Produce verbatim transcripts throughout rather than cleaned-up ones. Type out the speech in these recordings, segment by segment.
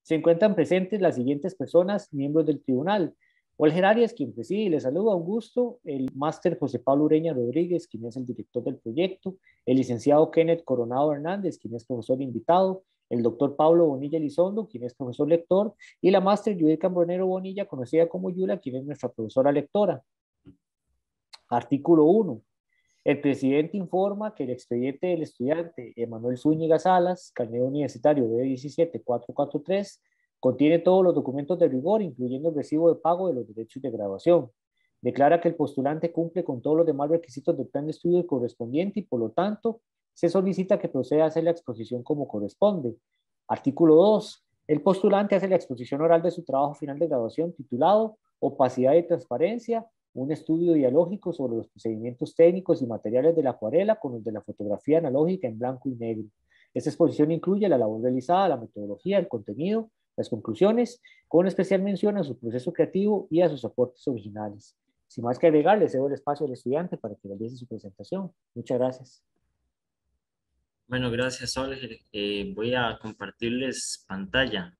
Se encuentran presentes las siguientes personas, miembros del tribunal. Olger Arias, quien preside y le saluda, un gusto. El máster José Pablo Ureña Rodríguez, quien es el director del proyecto. El licenciado Kenneth Coronado Hernández, quien es profesor invitado. El doctor Pablo Bonilla Elizondo, quien es profesor lector. Y la máster Judith Cambronero Bonilla, conocida como Yula, quien es nuestra profesora lectora. Artículo uno. El presidente informa que el expediente del estudiante Emanuel Zúñiga Salas, carnet universitario B diecisiete cuatrocientos cuarenta y tres, contiene todos los documentos de rigor, incluyendo el recibo de pago de los derechos de graduación. Declara que el postulante cumple con todos los demás requisitos del plan de estudio correspondiente y, por lo tanto, se solicita que proceda a hacer la exposición como corresponde. Artículo dos. El postulante hace la exposición oral de su trabajo final de graduación titulado Opacidad y Transparencia, un estudio dialógico sobre los procedimientos técnicos y materiales de la acuarela con los de la fotografía analógica en blanco y negro. Esta exposición incluye la labor realizada, la metodología, el contenido, las conclusiones, con especial mención a su proceso creativo y a sus aportes originales. Sin más que agregar, le cedo el espacio al estudiante para que realice su presentación. Muchas gracias. Bueno, gracias, Olger. Eh, voy a compartirles pantalla.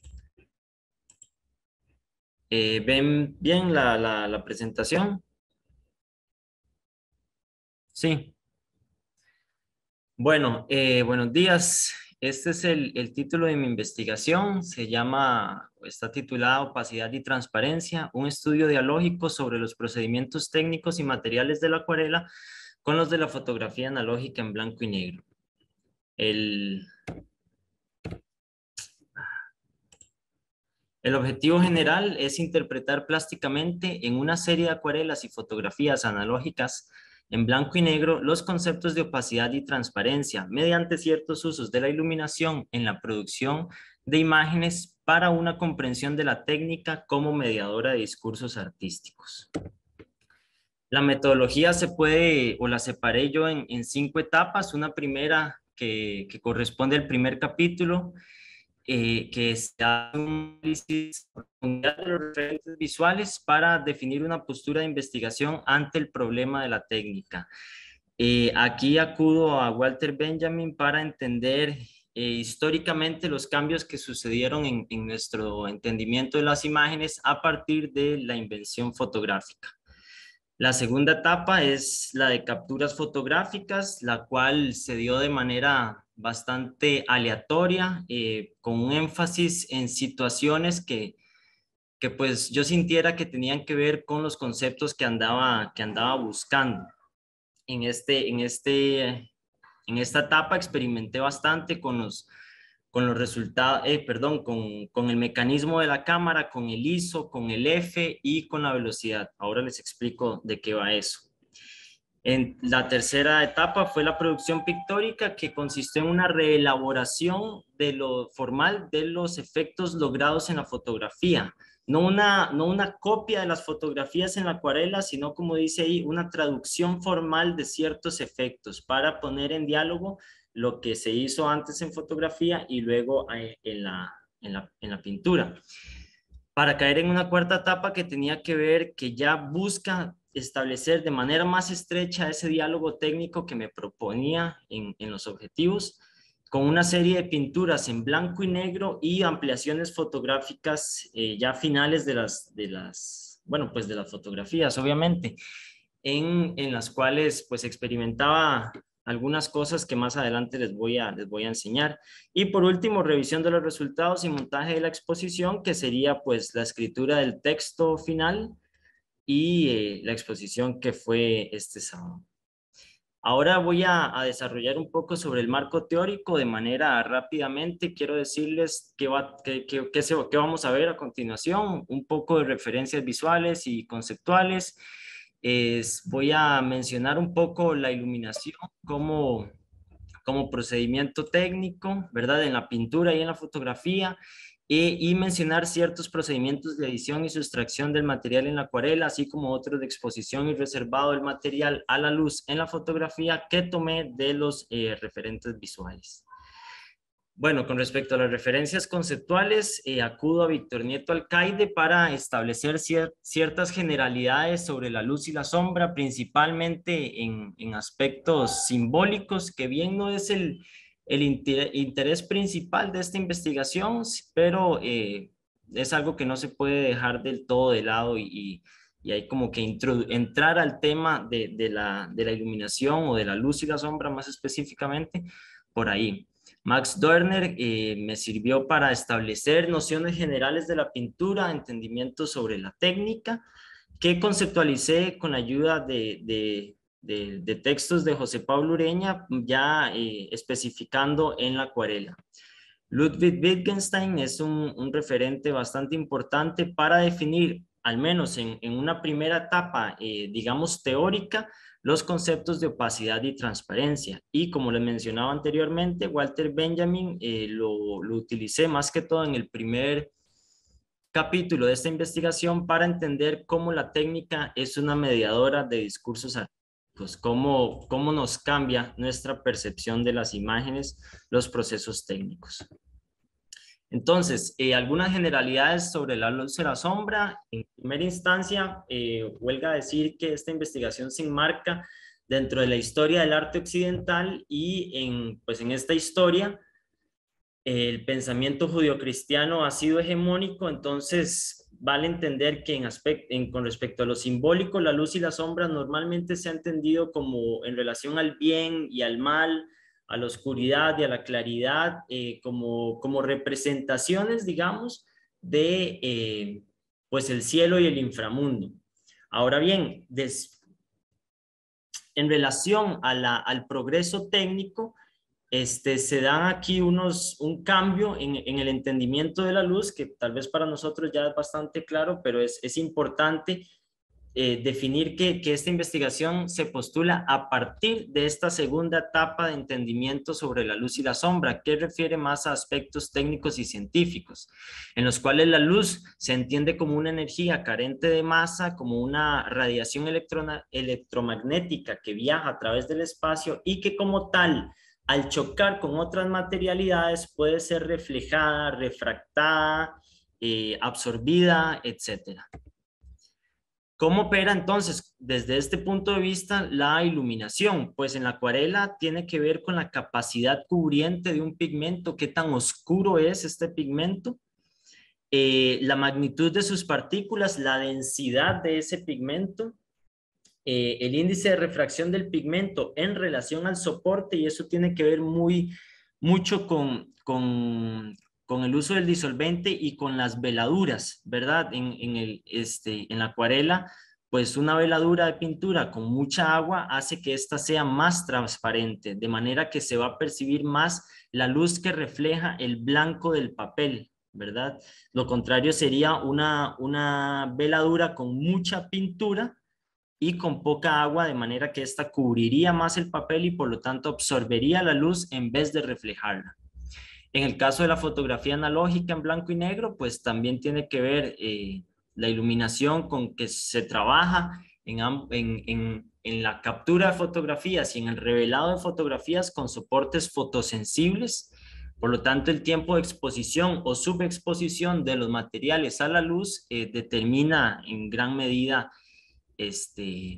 Eh, ¿Ven bien la, la, la presentación? Sí. Bueno, eh, buenos días. Este es el, el título de mi investigación. Se llama, está titulada Opacidad y Transparencia, un estudio dialógico sobre los procedimientos técnicos y materiales de la acuarela con los de la fotografía analógica en blanco y negro. El, el objetivo general es interpretar plásticamente en una serie de acuarelas y fotografías analógicas en blanco y negro los conceptos de opacidad y transparencia mediante ciertos usos de la iluminación en la producción de imágenes para una comprensión de la técnica como mediadora de discursos artísticos. La metodología se puede, o la separé yo en, en cinco etapas. Una primera que, que corresponde al primer capítulo, eh, que está un análisis de los referentes visuales para definir una postura de investigación ante el problema de la técnica. Eh, aquí acudo a Walter Benjamin para entender eh, históricamente los cambios que sucedieron en, en nuestro entendimiento de las imágenes a partir de la invención fotográfica. La segunda etapa es la de capturas fotográficas, la cual se dio de manera bastante aleatoria, eh, con un énfasis en situaciones que, que pues yo sintiera que tenían que ver con los conceptos que andaba, que andaba buscando. En, este, en, este, en esta etapa experimenté bastante con los, con los resultados, eh, perdón, con, con el mecanismo de la cámara, con el I S O, con el F y con la velocidad. Ahora les explico de qué va eso. En la tercera etapa fue la producción pictórica, que consistió en una reelaboración de lo formal de los efectos logrados en la fotografía. No una, no una copia de las fotografías en la acuarela, sino, como dice ahí, una traducción formal de ciertos efectos para poner en diálogo lo que se hizo antes en fotografía y luego en la, en la, en la pintura. Para caer en una cuarta etapa que tenía que ver, que ya busca establecer de manera más estrecha ese diálogo técnico que me proponía en, en los objetivos, con una serie de pinturas en blanco y negro y ampliaciones fotográficas eh, ya finales de las, de las, bueno, pues de las fotografías, obviamente, en, en las cuales pues experimentaba algunas cosas que más adelante les voy, a, les voy a enseñar. Y por último, revisión de los resultados y montaje de la exposición, que sería pues la escritura del texto final y eh, la exposición que fue este sábado. Ahora voy a, a desarrollar un poco sobre el marco teórico de manera rápidamente. Quiero decirles qué, va, qué, qué, qué, se, qué vamos a ver a continuación, un poco de referencias visuales y conceptuales. Es, voy a mencionar un poco la iluminación como, como procedimiento técnico, ¿verdad? En la pintura y en la fotografía. E, y mencionar ciertos procedimientos de edición y sustracción del material en la acuarela, así como otros de exposición y reservado del material a la luz en la fotografía que tomé de los eh, referentes visuales. Bueno, con respecto a las referencias conceptuales, eh, acudo a Víctor Nieto Alcaide para establecer cier ciertas generalidades sobre la luz y la sombra, principalmente en, en aspectos simbólicos, que bien no es el, el inter interés principal de esta investigación, pero eh, es algo que no se puede dejar del todo de lado y, y, y hay como que entrar al tema de, de, la, de la iluminación o de la luz y la sombra más específicamente por ahí. Max Dörner eh, me sirvió para establecer nociones generales de la pintura, entendimiento sobre la técnica, que conceptualicé con la ayuda de, de, de, de textos de José Pablo Ureña, ya eh, especificando en la acuarela. Ludwig Wittgenstein es un, un referente bastante importante para definir, al menos en, en una primera etapa, eh, digamos, teórica, los conceptos de opacidad y transparencia. Y como les mencionaba anteriormente, Walter Benjamin eh, lo, lo utilicé más que todo en el primer capítulo de esta investigación para entender cómo la técnica es una mediadora de discursos artísticos, cómo, cómo nos cambia nuestra percepción de las imágenes, los procesos técnicos. Entonces, eh, algunas generalidades sobre la luz y la sombra. En primera instancia, eh, huelga decir que esta investigación se enmarca dentro de la historia del arte occidental y en, pues en esta historia el pensamiento judio-cristiano ha sido hegemónico, entonces vale entender que en aspecto, en, con respecto a lo simbólico, la luz y la sombra normalmente se ha entendido como en relación al bien y al mal, a la oscuridad y a la claridad, eh, como, como representaciones, digamos, de eh, pues el cielo y el inframundo. Ahora bien, des, en relación a la, al progreso técnico, Este, se dan aquí unos, un cambio en, en el entendimiento de la luz que tal vez para nosotros ya es bastante claro, pero es, es importante eh, definir que, que esta investigación se postula a partir de esta segunda etapa de entendimiento sobre la luz y la sombra, que refiere más a aspectos técnicos y científicos, en los cuales la luz se entiende como una energía carente de masa, como una radiación electromagnética que viaja a través del espacio y que como tal, al chocar con otras materialidades puede ser reflejada, refractada, eh, absorbida, etcétera. ¿Cómo opera entonces desde este punto de vista la iluminación? Pues en la acuarela tiene que ver con la capacidad cubriente de un pigmento, qué tan oscuro es este pigmento, eh, la magnitud de sus partículas, la densidad de ese pigmento, Eh, el índice de refracción del pigmento en relación al soporte, y eso tiene que ver muy, mucho con, con, con el uso del disolvente y con las veladuras, ¿verdad? En, en, el, este, en la acuarela, pues una veladura de pintura con mucha agua hace que ésta sea más transparente, de manera que se va a percibir más la luz que refleja el blanco del papel, ¿verdad? Lo contrario sería una, una veladura con mucha pintura y con poca agua, de manera que ésta cubriría más el papel y por lo tanto absorbería la luz en vez de reflejarla. En el caso de la fotografía analógica en blanco y negro, pues también tiene que ver eh, la iluminación con que se trabaja en, en, en, en la captura de fotografías y en el revelado de fotografías con soportes fotosensibles. Por lo tanto, el tiempo de exposición o subexposición de los materiales a la luz eh, determina en gran medida Este,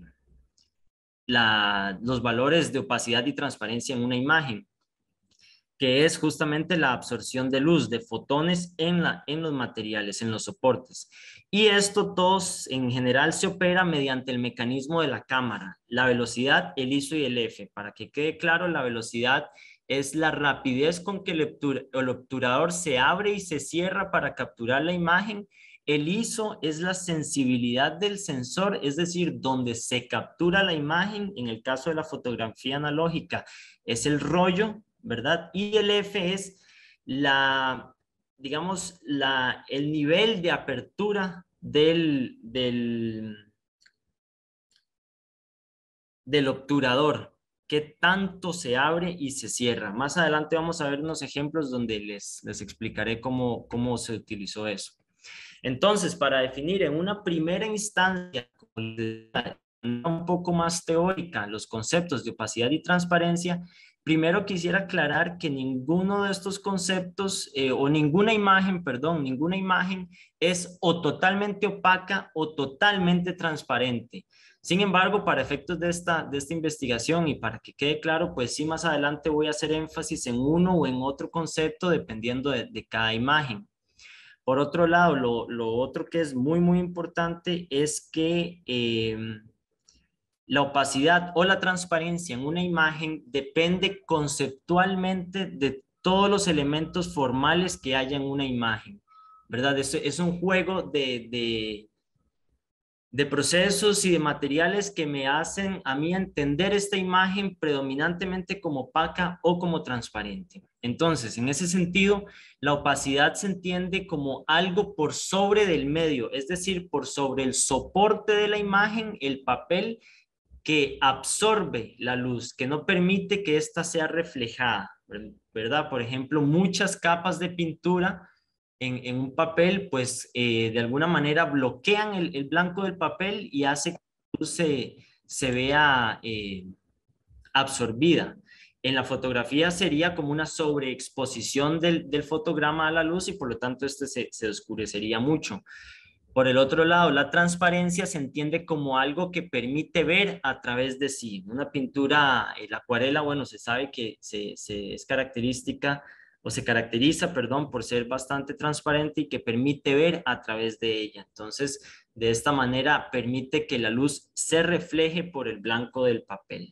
la, los valores de opacidad y transparencia en una imagen, que es justamente la absorción de luz, de fotones en, la, en los materiales, en los soportes. Y esto todos en general se opera mediante el mecanismo de la cámara, la velocidad, el I S O y el F. Para que quede claro, la velocidad es la rapidez con que el, obtur, el obturador se abre y se cierra para capturar la imagen. El I S O es la sensibilidad del sensor, es decir, donde se captura la imagen. En el caso de la fotografía analógica es el rollo, ¿verdad? Y el F es la, digamos, la, el nivel de apertura del, del, del obturador, qué tanto se abre y se cierra. Más adelante vamos a ver unos ejemplos donde les, les explicaré cómo, cómo se utilizó eso. Entonces, para definir en una primera instancia, un poco más teórica, los conceptos de opacidad y transparencia, primero quisiera aclarar que ninguno de estos conceptos, eh, o ninguna imagen, perdón, ninguna imagen es o totalmente opaca o totalmente transparente. Sin embargo, para efectos de esta, de esta investigación y para que quede claro, pues sí, más adelante voy a hacer énfasis en uno o en otro concepto dependiendo de, de cada imagen. Por otro lado, lo, lo otro que es muy, muy importante es que eh, la opacidad o la transparencia en una imagen depende conceptualmente de todos los elementos formales que haya en una imagen, ¿verdad? Es, es un juego de, de, de procesos y de materiales que me hacen a mí entender esta imagen predominantemente como opaca o como transparente. Entonces, en ese sentido, la opacidad se entiende como algo por sobre del medio, es decir, por sobre el soporte de la imagen, el papel, que absorbe la luz, que no permite que ésta sea reflejada, ¿verdad? Por ejemplo, muchas capas de pintura en, en un papel, pues eh, de alguna manera bloquean el, el blanco del papel y hace que la luz se, se vea eh, absorbida. En la fotografía sería como una sobreexposición del, del fotograma a la luz y por lo tanto este se, se oscurecería mucho. Por el otro lado, la transparencia se entiende como algo que permite ver a través de sí. Una pintura, la acuarela, bueno, se sabe que se, se es característica o se caracteriza, perdón, por ser bastante transparente y que permite ver a través de ella. Entonces, de esta manera permite que la luz se refleje por el blanco del papel.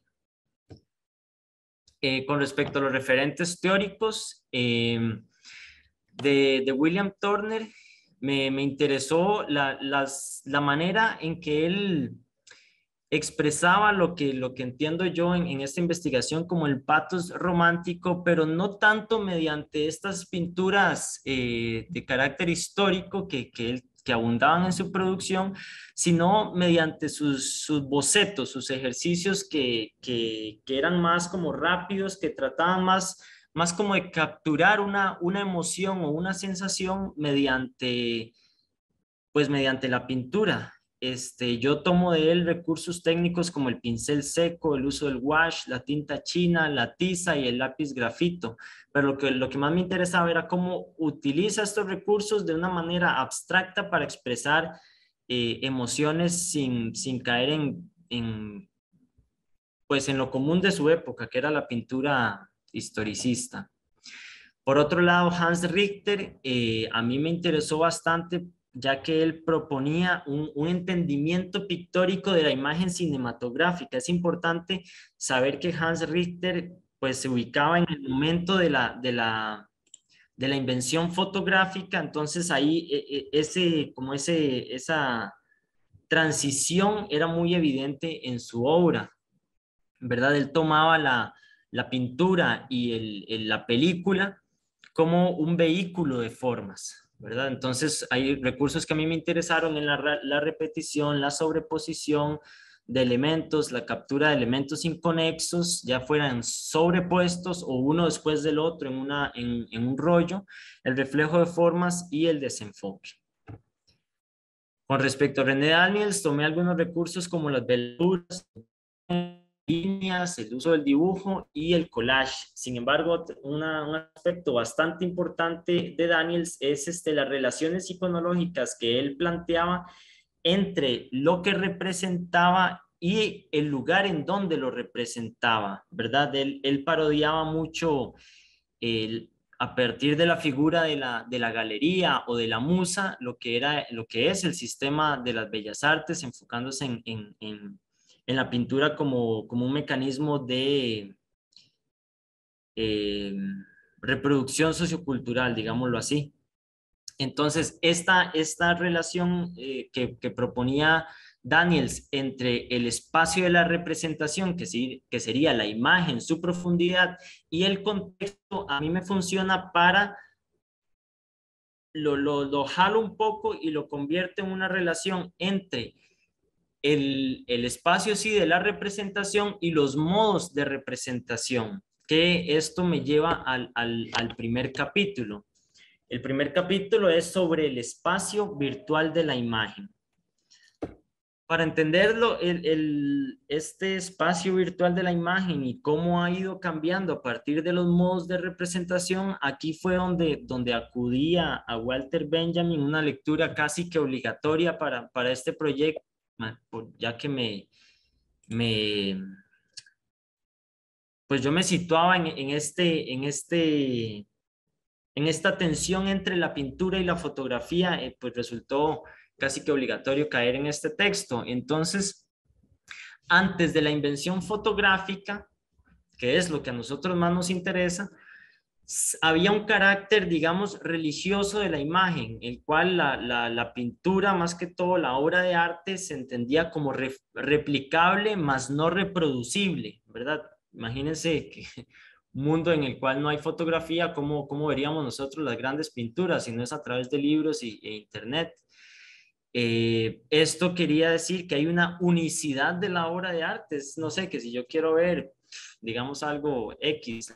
Eh, con respecto a los referentes teóricos, eh, de, de William Turner, me, me interesó la, las, la manera en que él expresaba lo que, lo que entiendo yo en, en esta investigación como el pathos romántico, pero no tanto mediante estas pinturas eh, de carácter histórico que, que, él, que abundaban en su producción, sino mediante sus, sus bocetos, sus ejercicios que, que, que eran más como rápidos, que trataban más más como de capturar una, una emoción o una sensación mediante, pues mediante la pintura. Este, yo tomo de él recursos técnicos como el pincel seco, el uso del wash, la tinta china, la tiza y el lápiz grafito. Pero lo que, lo que más me interesaba era cómo utiliza estos recursos de una manera abstracta para expresar eh, emociones sin, sin caer en, en, pues en lo común de su época, que era la pintura historicista. Por otro lado, Hans Richter, eh, a mí me interesó bastante, ya que él proponía un, un, entendimiento pictórico de la imagen cinematográfica. Es importante saber que Hans Richter pues, se ubicaba en el momento de la, de la, de la invención fotográfica, entonces ahí ese, como ese, esa transición era muy evidente en su obra, ¿verdad? Él tomaba la, la pintura y el, el, la película como un vehículo de formas, ¿verdad? Entonces hay recursos que a mí me interesaron en la, la repetición, la sobreposición de elementos, la captura de elementos inconexos, ya fueran sobrepuestos o uno después del otro en, una, en, en un rollo, el reflejo de formas y el desenfoque. Con respecto a René Daniels, tomé algunos recursos como las veladuras, líneas, el uso del dibujo y el collage. Sin embargo, una, un aspecto bastante importante de Daniels es este, las relaciones iconológicas que él planteaba entre lo que representaba y el lugar en donde lo representaba, ¿verdad? Él, él parodiaba mucho el, a partir de la figura de la, de la galería o de la musa, lo que, era, lo que es el sistema de las bellas artes, enfocándose en, en, en en la pintura como, como un mecanismo de eh, reproducción sociocultural, digámoslo así. Entonces, esta, esta relación eh, que, que proponía Daniels entre el espacio de la representación, que, sí, que sería la imagen, su profundidad, y el contexto, a mí me funciona para lo, lo, lo jalo un poco y lo convierte en una relación entre El, el, espacio sí de la representación y los modos de representación, que esto me lleva al, al, al primer capítulo. El primer capítulo es sobre el espacio virtual de la imagen. Para entenderlo, el, el, este espacio virtual de la imagen y cómo ha ido cambiando a partir de los modos de representación, aquí fue donde, donde acudía a Walter Benjamin, una lectura casi que obligatoria para, para este proyecto, ya que me, me pues yo me situaba en, en, este, en, este, en esta tensión entre la pintura y la fotografía, eh, pues resultó casi que obligatorio caer en este texto. Entonces, antes de la invención fotográfica, que es lo que a nosotros más nos interesa, había un carácter, digamos, religioso de la imagen, el cual la, la, la pintura, más que todo la obra de arte, se entendía como re, replicable, más no reproducible, ¿verdad? Imagínense que un mundo en el cual no hay fotografía, ¿cómo, cómo veríamos nosotros las grandes pinturas? Si no es a través de libros y, e internet. Eh, esto quería decir que hay una unicidad de la obra de arte. No sé, que si yo quiero ver, digamos, algo X,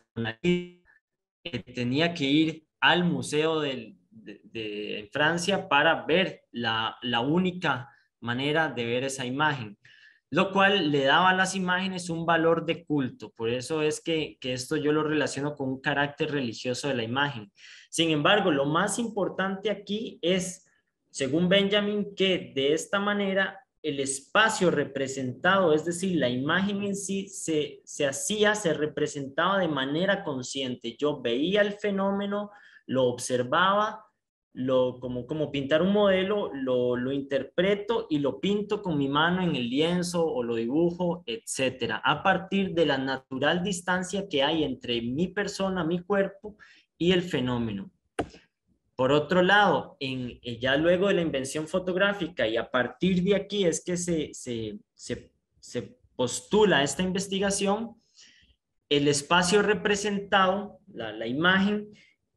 eh, tenía que ir al museo de, de, de, en Francia para ver la, la única manera de ver esa imagen, lo cual le daba a las imágenes un valor de culto. Por eso es que, que esto yo lo relaciono con un carácter religioso de la imagen. Sin embargo, lo más importante aquí es, según Benjamin, que de esta manera el espacio representado, es decir, la imagen en sí, se, se hacía, se representaba de manera consciente. Yo veía el fenómeno, lo observaba, lo, como, como pintar un modelo, lo, lo interpreto y lo pinto con mi mano en el lienzo o lo dibujo, etcétera, a partir de la natural distancia que hay entre mi persona, mi cuerpo y el fenómeno. Por otro lado, en, ya luego de la invención fotográfica y a partir de aquí es que se, se, se, se postula esta investigación, el espacio representado, la, la imagen,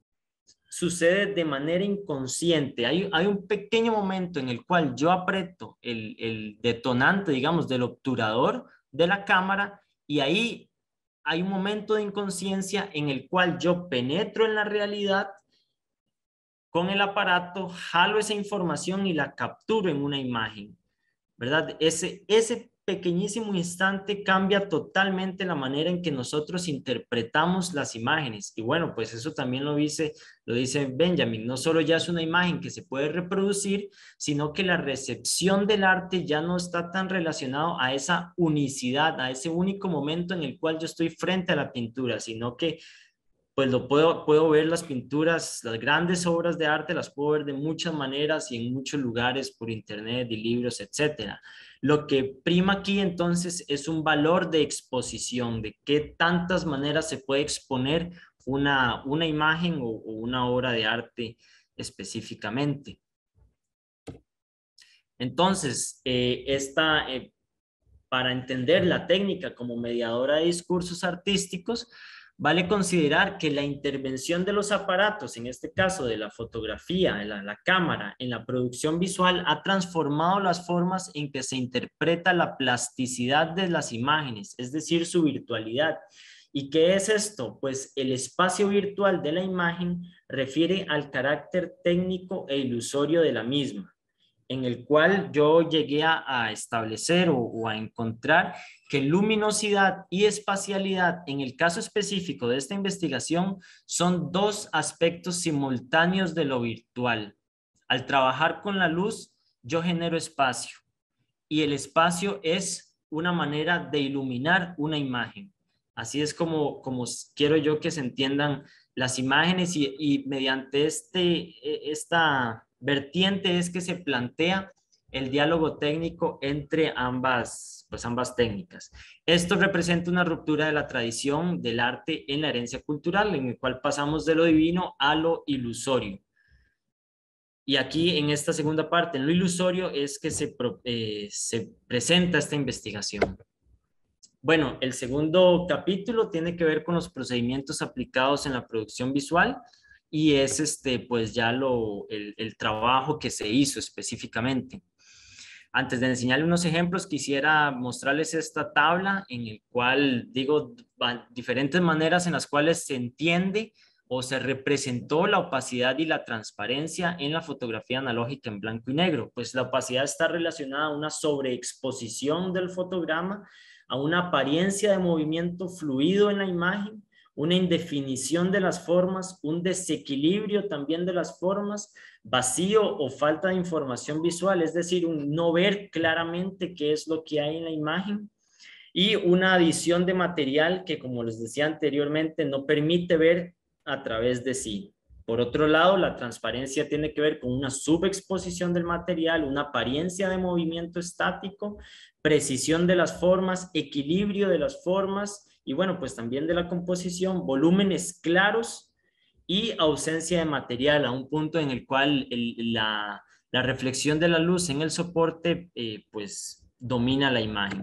sucede de manera inconsciente. Hay, hay un pequeño momento en el cual yo aprieto el, el detonante, digamos, del obturador de la cámara y ahí hay un momento de inconsciencia en el cual yo penetro en la realidad con el aparato, jalo esa información y la capturo en una imagen, ¿verdad? Ese, ese pequeñísimo instante cambia totalmente la manera en que nosotros interpretamos las imágenes. Y bueno, pues eso también lo dice, lo dice Benjamin, no solo ya es una imagen que se puede reproducir, sino que la recepción del arte ya no está tan relacionado a esa unicidad, a ese único momento en el cual yo estoy frente a la pintura, sino que pues lo puedo, puedo ver las pinturas, las grandes obras de arte, las puedo ver de muchas maneras y en muchos lugares por internet y libros, etcétera. Lo que prima aquí entonces es un valor de exposición, de qué tantas maneras se puede exponer una, una imagen o, o una obra de arte específicamente. Entonces, eh, esta, eh, para entender la técnica como mediadora de discursos artísticos, vale considerar que la intervención de los aparatos, en este caso de la fotografía, la, la cámara, en la producción visual, ha transformado las formas en que se interpreta la plasticidad de las imágenes, es decir, su virtualidad. ¿Y qué es esto? Pues el espacio virtual de la imagen refiere al carácter técnico e ilusorio de la misma, en el cual yo llegué a, a establecer o, o a encontrar que luminosidad y espacialidad, en el caso específico de esta investigación, son dos aspectos simultáneos de lo virtual. Al trabajar con la luz, yo genero espacio y el espacio es una manera de iluminar una imagen. Así es como, como quiero yo que se entiendan las imágenes y, y mediante este, esta vertiente es que se plantea el diálogo técnico entre ambas, pues ambas técnicas. Esto representa una ruptura de la tradición del arte en la herencia cultural, en el cual pasamos de lo divino a lo ilusorio. Y aquí en esta segunda parte, en lo ilusorio, es que se, eh, se presenta esta investigación. Bueno, el segundo capítulo tiene que ver con los procedimientos aplicados en la producción visual y es este, pues ya lo, el, el trabajo que se hizo específicamente. Antes de enseñarles unos ejemplos, quisiera mostrarles esta tabla en el cual digo diferentes maneras en las cuales se entiende o se representó la opacidad y la transparencia en la fotografía analógica en blanco y negro. Pues la opacidad está relacionada a una sobreexposición del fotograma, a una apariencia de movimiento fluido en la imagen, una indefinición de las formas, un desequilibrio también de las formas, vacío o falta de información visual, es decir, un no ver claramente qué es lo que hay en la imagen, y una adición de material que, como les decía anteriormente, no permite ver a través de sí. Por otro lado, la transparencia tiene que ver con una subexposición del material, una apariencia de movimiento estático, precisión de las formas, equilibrio de las formas y bueno, pues también de la composición, volúmenes claros y ausencia de material, a un punto en el cual el, la, la reflexión de la luz en el soporte eh, pues domina la imagen.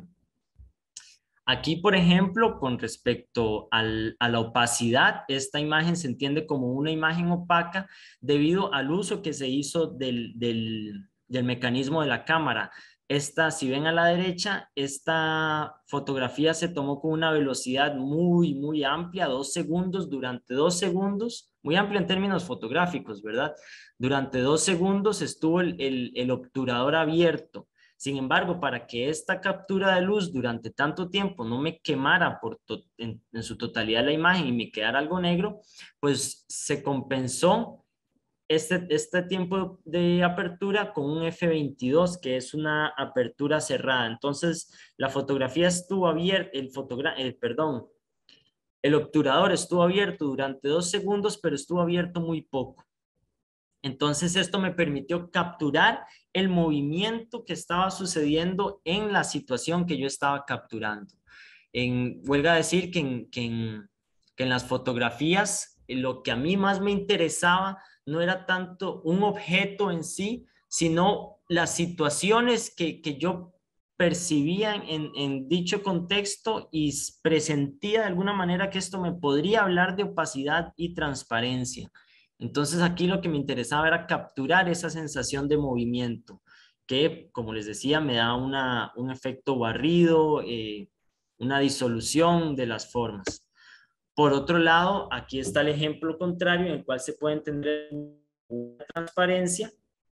Aquí, por ejemplo, con respecto al, a la opacidad, esta imagen se entiende como una imagen opaca debido al uso que se hizo del, del, del mecanismo de la cámara. Esta, si ven a la derecha, esta fotografía se tomó con una velocidad muy, muy amplia, dos segundos, durante dos segundos, muy amplia en términos fotográficos, ¿verdad? Durante dos segundos estuvo el, el, el obturador abierto. Sin embargo, para que esta captura de luz durante tanto tiempo no me quemara por en, en su totalidad la imagen y me quedara algo negro, pues se compensó este, este tiempo de apertura con un F veintidós, que es una apertura cerrada. Entonces, la fotografía estuvo abierta, el, fotogra el, perdón, el obturador estuvo abierto durante dos segundos, pero estuvo abierto muy poco. Entonces esto me permitió capturar el movimiento que estaba sucediendo en la situación que yo estaba capturando. En, huelga decir que en, que, en, que en las fotografías lo que a mí más me interesaba no era tanto un objeto en sí, sino las situaciones que, que yo percibía en, en dicho contexto y presentía de alguna manera que esto me podría hablar de opacidad y transparencia. Entonces aquí lo que me interesaba era capturar esa sensación de movimiento, que como les decía me da una, un efecto barrido, eh, una disolución de las formas. Por otro lado, aquí está el ejemplo contrario en el cual se puede entender una transparencia,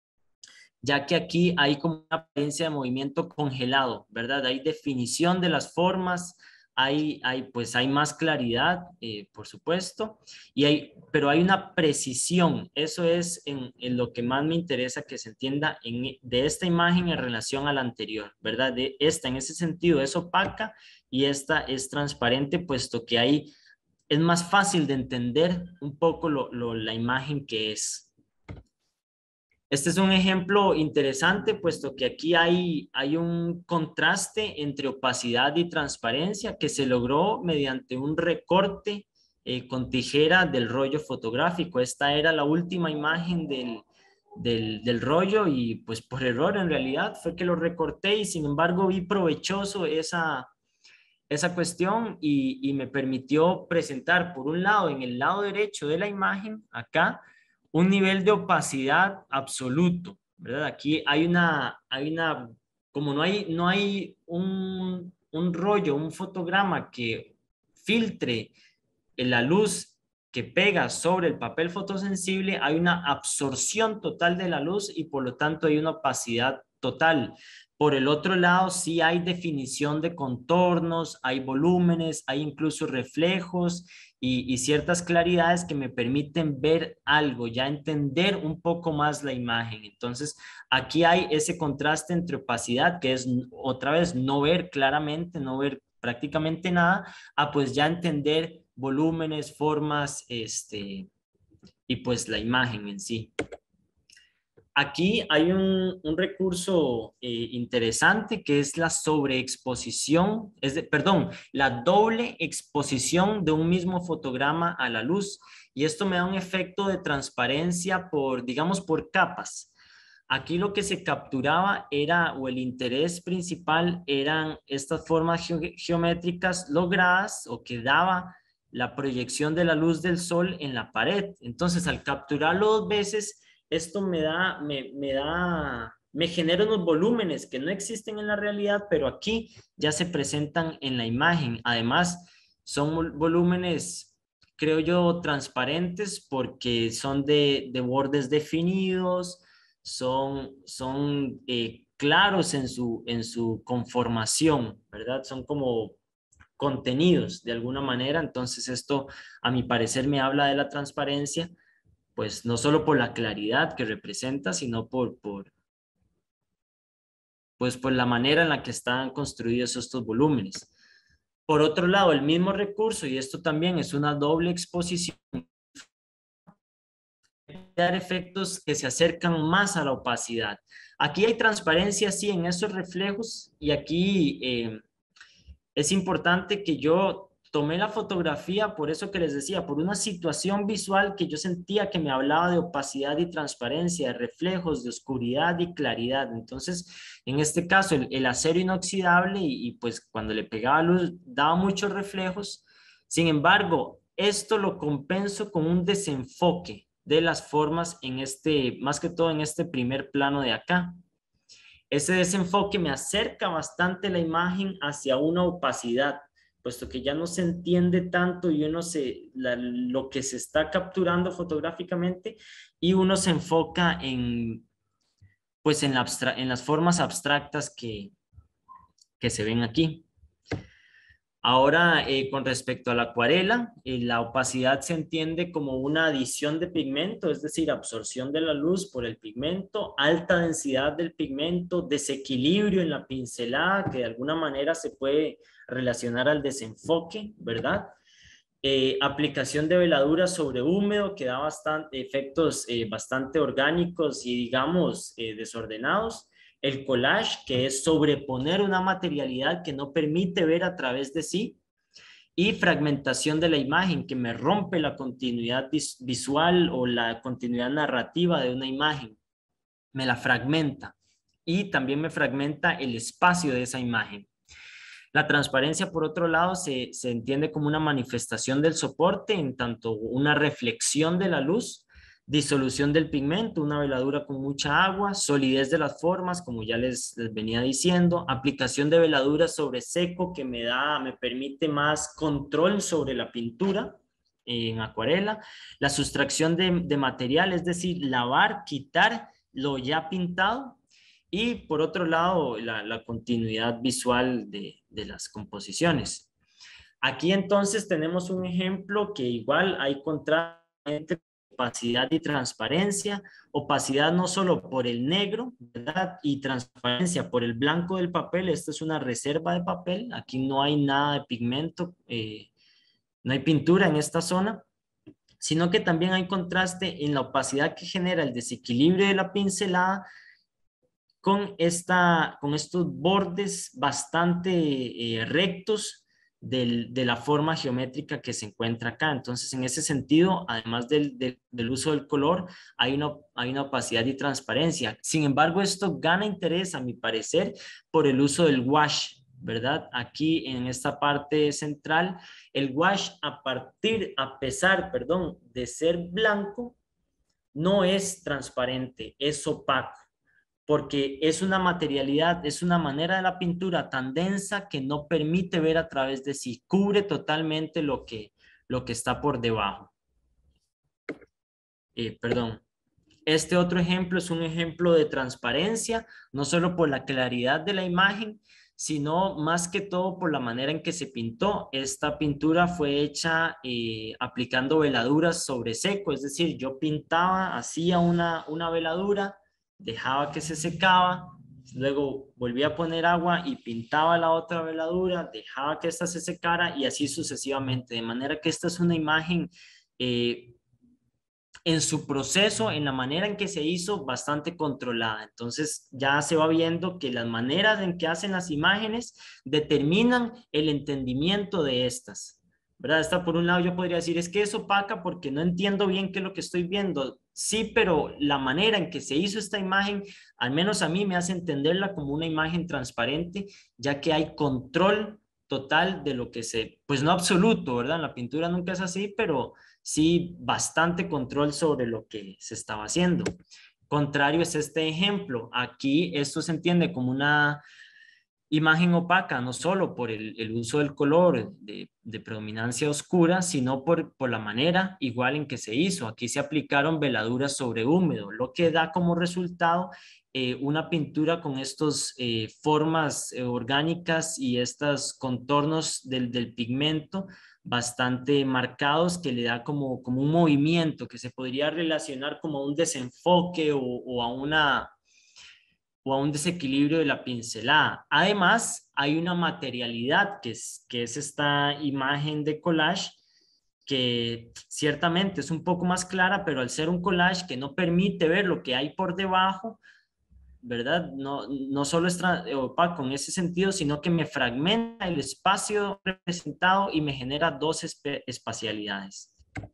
ya que aquí hay como una apariencia de movimiento congelado, ¿verdad? Hay definición de las formas, hay, hay, pues hay más claridad, eh, por supuesto, y hay, pero hay una precisión. Eso es en, en lo que más me interesa que se entienda en, de esta imagen en relación a la anterior, ¿verdad? De esta, en ese sentido, es opaca y esta es transparente, puesto que ahí es más fácil de entender un poco lo, lo, la imagen que es. Este es un ejemplo interesante, puesto que aquí hay, hay un contraste entre opacidad y transparencia que se logró mediante un recorte eh, con tijera del rollo fotográfico. Esta era la última imagen del, del, del rollo y pues por error en realidad fue que lo recorté y sin embargo vi provechoso esa, esa cuestión y, y me permitió presentar por un lado, en el lado derecho de la imagen, acá, un nivel de opacidad absoluto, ¿verdad? Aquí hay una, hay una, como no hay, no hay un, un rollo, un fotograma que filtre la luz que pega sobre el papel fotosensible, hay una absorción total de la luz y por lo tanto hay una opacidad total. Por el otro lado, sí hay definición de contornos, hay volúmenes, hay incluso reflejos y, y ciertas claridades que me permiten ver algo, ya entender un poco más la imagen. Entonces, aquí hay ese contraste entre opacidad, que es otra vez no ver claramente, no ver prácticamente nada, a pues ya entender volúmenes, formas, este, y pues la imagen en sí. Aquí hay un, un recurso eh, interesante que es la sobreexposición, es de, perdón, la doble exposición de un mismo fotograma a la luz. Y esto me da un efecto de transparencia por, digamos, por capas. Aquí lo que se capturaba era, o el interés principal eran estas formas ge geométricas logradas o que daba la proyección de la luz del sol en la pared. Entonces, al capturarlo dos veces, esto me da, me, me da, me genera unos volúmenes que no existen en la realidad, pero aquí ya se presentan en la imagen. Además, son volúmenes, creo yo, transparentes porque son de, de bordes definidos, son, son eh, claros en su, en su conformación, ¿verdad? Son como contenidos de alguna manera. Entonces esto, a mi parecer, me habla de la transparencia, pues no solo por la claridad que representa, sino por, por, pues, por la manera en la que están construidos estos volúmenes. Por otro lado, el mismo recurso, y esto también es una doble exposición, dar efectos que se acercan más a la opacidad. Aquí hay transparencia, sí, en esos reflejos, y aquí eh, es importante que yo tomé la fotografía, por eso que les decía, por una situación visual que yo sentía que me hablaba de opacidad y transparencia, de reflejos, de oscuridad y claridad. Entonces, en este caso, el, el acero inoxidable y, y pues cuando le pegaba luz daba muchos reflejos. Sin embargo, esto lo compenso con un desenfoque de las formas en este, más que todo en este primer plano de acá. Ese desenfoque me acerca bastante la imagen hacia una opacidad, puesto que ya no se entiende tanto y uno se, la, lo que se está capturando fotográficamente, y uno se enfoca en, pues en, la abstra en las formas abstractas que, que se ven aquí. Ahora, eh, con respecto a la acuarela, eh, la opacidad se entiende como una adición de pigmento, es decir, absorción de la luz por el pigmento, alta densidad del pigmento, desequilibrio en la pincelada, que de alguna manera se puede relacionar al desenfoque, ¿verdad? Eh, aplicación de veladura sobre húmedo, que da bastante, efectos eh, bastante orgánicos y, digamos, eh, desordenados. El collage, que es sobreponer una materialidad que no permite ver a través de sí. Y fragmentación de la imagen, que me rompe la continuidad vis visual o la continuidad narrativa de una imagen. Me la fragmenta. Y también me fragmenta el espacio de esa imagen. La transparencia, por otro lado, se, se entiende como una manifestación del soporte, en tanto una reflexión de la luz, disolución del pigmento, una veladura con mucha agua, solidez de las formas, como ya les, les venía diciendo, aplicación de veladura sobre seco, que me da, me permite más control sobre la pintura en acuarela, la sustracción de, de material, es decir, lavar, quitar lo ya pintado. Y por otro lado, la, la continuidad visual de, de las composiciones. Aquí entonces tenemos un ejemplo que igual hay contraste entre opacidad y transparencia. Opacidad no solo por el negro, ¿verdad? Y transparencia por el blanco del papel. Esta es una reserva de papel. Aquí no hay nada de pigmento, eh, no hay pintura en esta zona, sino que también hay contraste en la opacidad que genera el desequilibrio de la pincelada con, esta, con estos bordes bastante eh, rectos del, de la forma geométrica que se encuentra acá. Entonces, en ese sentido, además del, del, del uso del color, hay una, hay una opacidad y transparencia. Sin embargo, esto gana interés, a mi parecer, por el uso del wash, ¿verdad? Aquí en esta parte central, el wash, a partir, a pesar, perdón, de ser blanco, no es transparente, es opaco, porque es una materialidad, es una manera de la pintura tan densa que no permite ver a través de sí, cubre totalmente lo que, lo que está por debajo. Eh, perdón. Este otro ejemplo es un ejemplo de transparencia, no solo por la claridad de la imagen, sino más que todo por la manera en que se pintó. Esta pintura fue hecha eh, aplicando veladuras sobre seco, es decir, yo pintaba, hacía una, una veladura, dejaba que se secaba, luego volvía a poner agua y pintaba la otra veladura, dejaba que esta se secara y así sucesivamente, de manera que esta es una imagen eh, en su proceso, en la manera en que se hizo, bastante controlada. Entonces ya se va viendo que las maneras en que hacen las imágenes determinan el entendimiento de estas, ¿verdad? Esta, por un lado, yo podría decir, es que es opaca porque no entiendo bien qué es lo que estoy viendo. Sí, pero la manera en que se hizo esta imagen, al menos a mí me hace entenderla como una imagen transparente, ya que hay control total de lo que se, pues no absoluto, ¿verdad? La pintura nunca es así, pero sí bastante control sobre lo que se estaba haciendo. Contrario es este ejemplo. Aquí esto se entiende como una imagen opaca, no solo por el, el uso del color de, de predominancia oscura, sino por, por la manera igual en que se hizo. Aquí se aplicaron veladuras sobre húmedo, lo que da como resultado eh, una pintura con estas eh, formas eh, orgánicas y estos contornos del, del pigmento bastante marcados que le da como, como un movimiento que se podría relacionar como a un desenfoque o, o a una o a un desequilibrio de la pincelada. Además, hay una materialidad que es, que es esta imagen de collage que ciertamente es un poco más clara, pero al ser un collage que no permite ver lo que hay por debajo, ¿verdad? No, no solo es opaco en ese sentido, sino que me fragmenta el espacio representado y me genera dos espacialidades.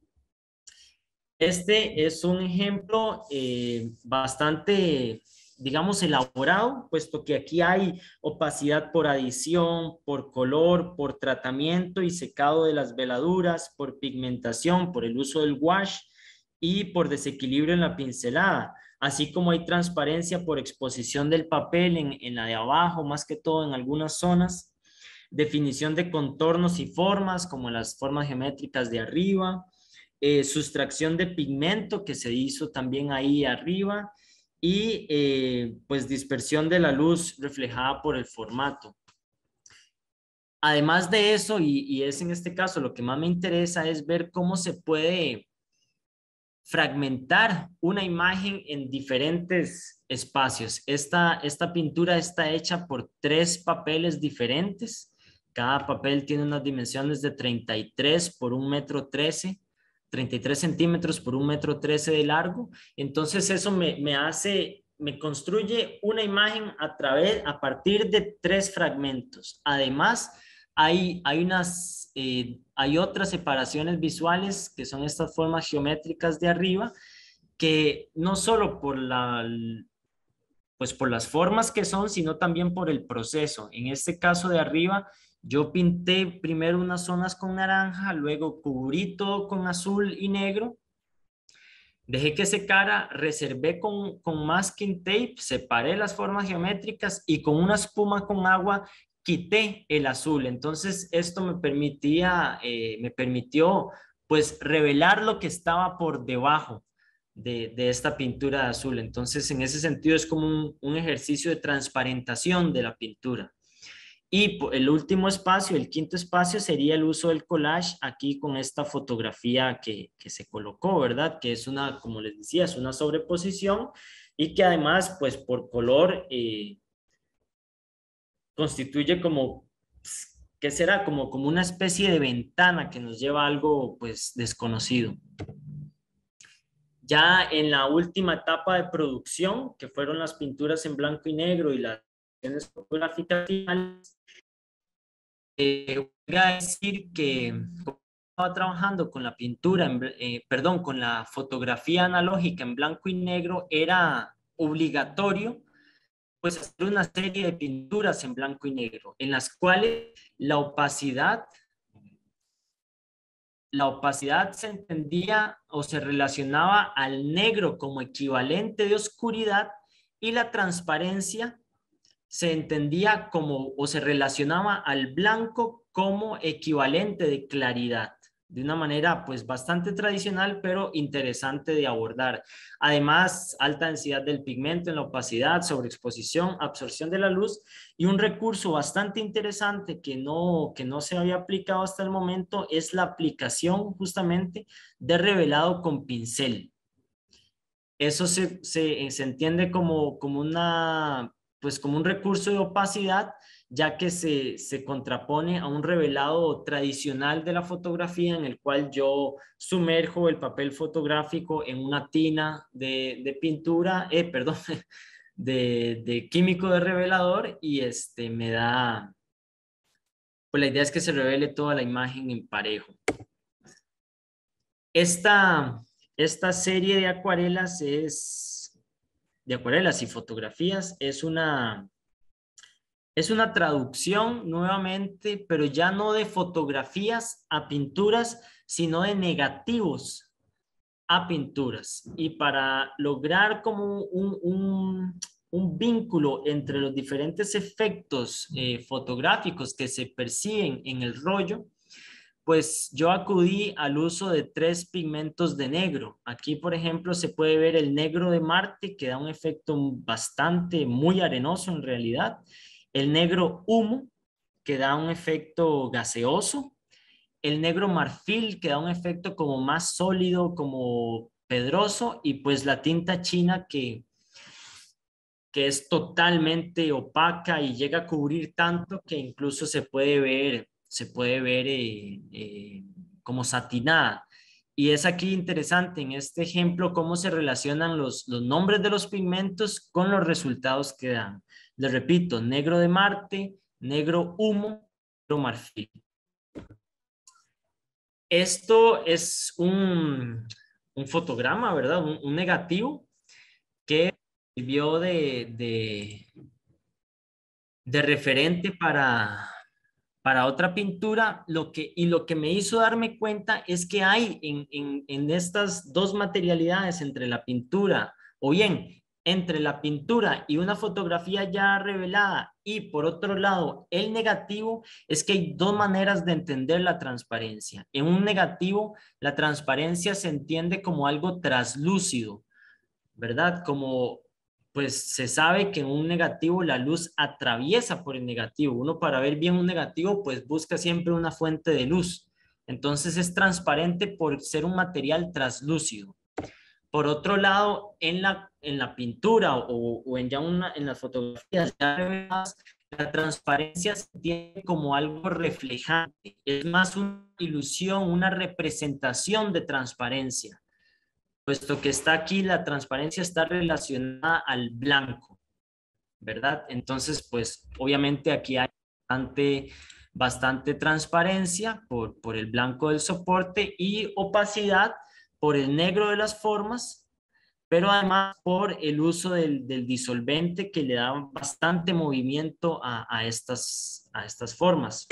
Este es un ejemplo eh, bastante, digamos, elaborado, puesto que aquí hay opacidad por adición, por color, por tratamiento y secado de las veladuras, por pigmentación, por el uso del wash y por desequilibrio en la pincelada, así como hay transparencia por exposición del papel en, en la de abajo, más que todo en algunas zonas, definición de contornos y formas, como las formas geométricas de arriba, eh, sustracción de pigmento que se hizo también ahí arriba y eh, pues dispersión de la luz reflejada por el formato. Además de eso, y, y es en este caso lo que más me interesa, es ver cómo se puede fragmentar una imagen en diferentes espacios. Esta, esta pintura está hecha por tres papeles diferentes. Cada papel tiene unas dimensiones de treinta y tres por un metro trece, treinta y tres centímetros por un metro trece de largo. Entonces eso me, me hace, me construye una imagen a través, a partir de tres fragmentos. Además, hay, hay unas, eh, hay otras separaciones visuales que son estas formas geométricas de arriba, que no solo por la, pues por las formas que son, sino también por el proceso. En este caso de arriba, yo pinté primero unas zonas con naranja, luego cubrí todo con azul y negro, dejé que secara, reservé con, con masking tape, separé las formas geométricas y con una espuma con agua quité el azul. Entonces esto me permitía, eh, me permitió pues revelar lo que estaba por debajo de, de esta pintura de azul. Entonces en ese sentido es como un, un ejercicio de transparentación de la pintura. Y el último espacio, el quinto espacio, sería el uso del collage aquí con esta fotografía que, que se colocó, ¿verdad? Que es una, como les decía, es una sobreposición y que además, pues por color, eh, constituye como, ¿qué será? Como, como una especie de ventana que nos lleva a algo, pues, desconocido. Ya en la última etapa de producción, que fueron las pinturas en blanco y negro y las fotográficas finales, Eh, voy a decir que estaba trabajando con la pintura, en, eh, perdón, con la fotografía analógica en blanco y negro, era obligatorio pues hacer una serie de pinturas en blanco y negro, en las cuales la opacidad, la opacidad se entendía o se relacionaba al negro como equivalente de oscuridad y la transparencia se entendía como o se relacionaba al blanco como equivalente de claridad, de una manera pues bastante tradicional pero interesante de abordar. Además, alta densidad del pigmento en la opacidad, sobreexposición, absorción de la luz y un recurso bastante interesante que no, que no se había aplicado hasta el momento es la aplicación justamente de revelado con pincel. Eso se, se, se entiende como, como una pues como un recurso de opacidad, ya que se, se contrapone a un revelado tradicional de la fotografía en el cual yo sumerjo el papel fotográfico en una tina de, de pintura, eh, perdón, de, de químico de revelador y este me da, pues la idea es que se revele toda la imagen en parejo. Esta, esta serie de acuarelas es de acuarelas y fotografías es una, es una traducción nuevamente, pero ya no de fotografías a pinturas, sino de negativos a pinturas. Y para lograr como un, un, un vínculo entre los diferentes efectos eh, fotográficos que se perciben en el rollo, pues yo acudí al uso de tres pigmentos de negro. Aquí, por ejemplo, se puede ver el negro de Marte, que da un efecto bastante, muy arenoso en realidad. El negro humo, que da un efecto gaseoso. el negro marfil, que da un efecto como más sólido, como pedroso, y pues la tinta china que, que es totalmente opaca y llega a cubrir tanto que incluso se puede ver, se puede ver eh, eh, como satinada. Y es aquí interesante en este ejemplo cómo se relacionan los, los nombres de los pigmentos con los resultados que dan. Les repito, negro de Marte, negro humo, negro marfil. Esto es un, un fotograma, ¿verdad? Un, un negativo que sirvió de, de, de referente para, para otra pintura, lo que, y lo que me hizo darme cuenta es que hay en, en, en estas dos materialidades entre la pintura, o bien, entre la pintura y una fotografía ya revelada, y por otro lado, el negativo, es que hay dos maneras de entender la transparencia. En un negativo, la transparencia se entiende como algo traslúcido, ¿verdad? Como pues se sabe que en un negativo la luz atraviesa por el negativo. Uno para ver bien un negativo pues busca siempre una fuente de luz. Entonces es transparente por ser un material translúcido. Por otro lado, en la, en la pintura o, o en ya una, en las fotografías ya reveladas, la transparencia se tiene como algo reflejante. Es más una ilusión, una representación de transparencia, puesto que está aquí, la transparencia está relacionada al blanco, ¿verdad? Entonces, pues obviamente aquí hay bastante, bastante transparencia por, por el blanco del soporte y opacidad por el negro de las formas, pero además por el uso del, del disolvente que le da bastante movimiento a, a, estas, a estas formas.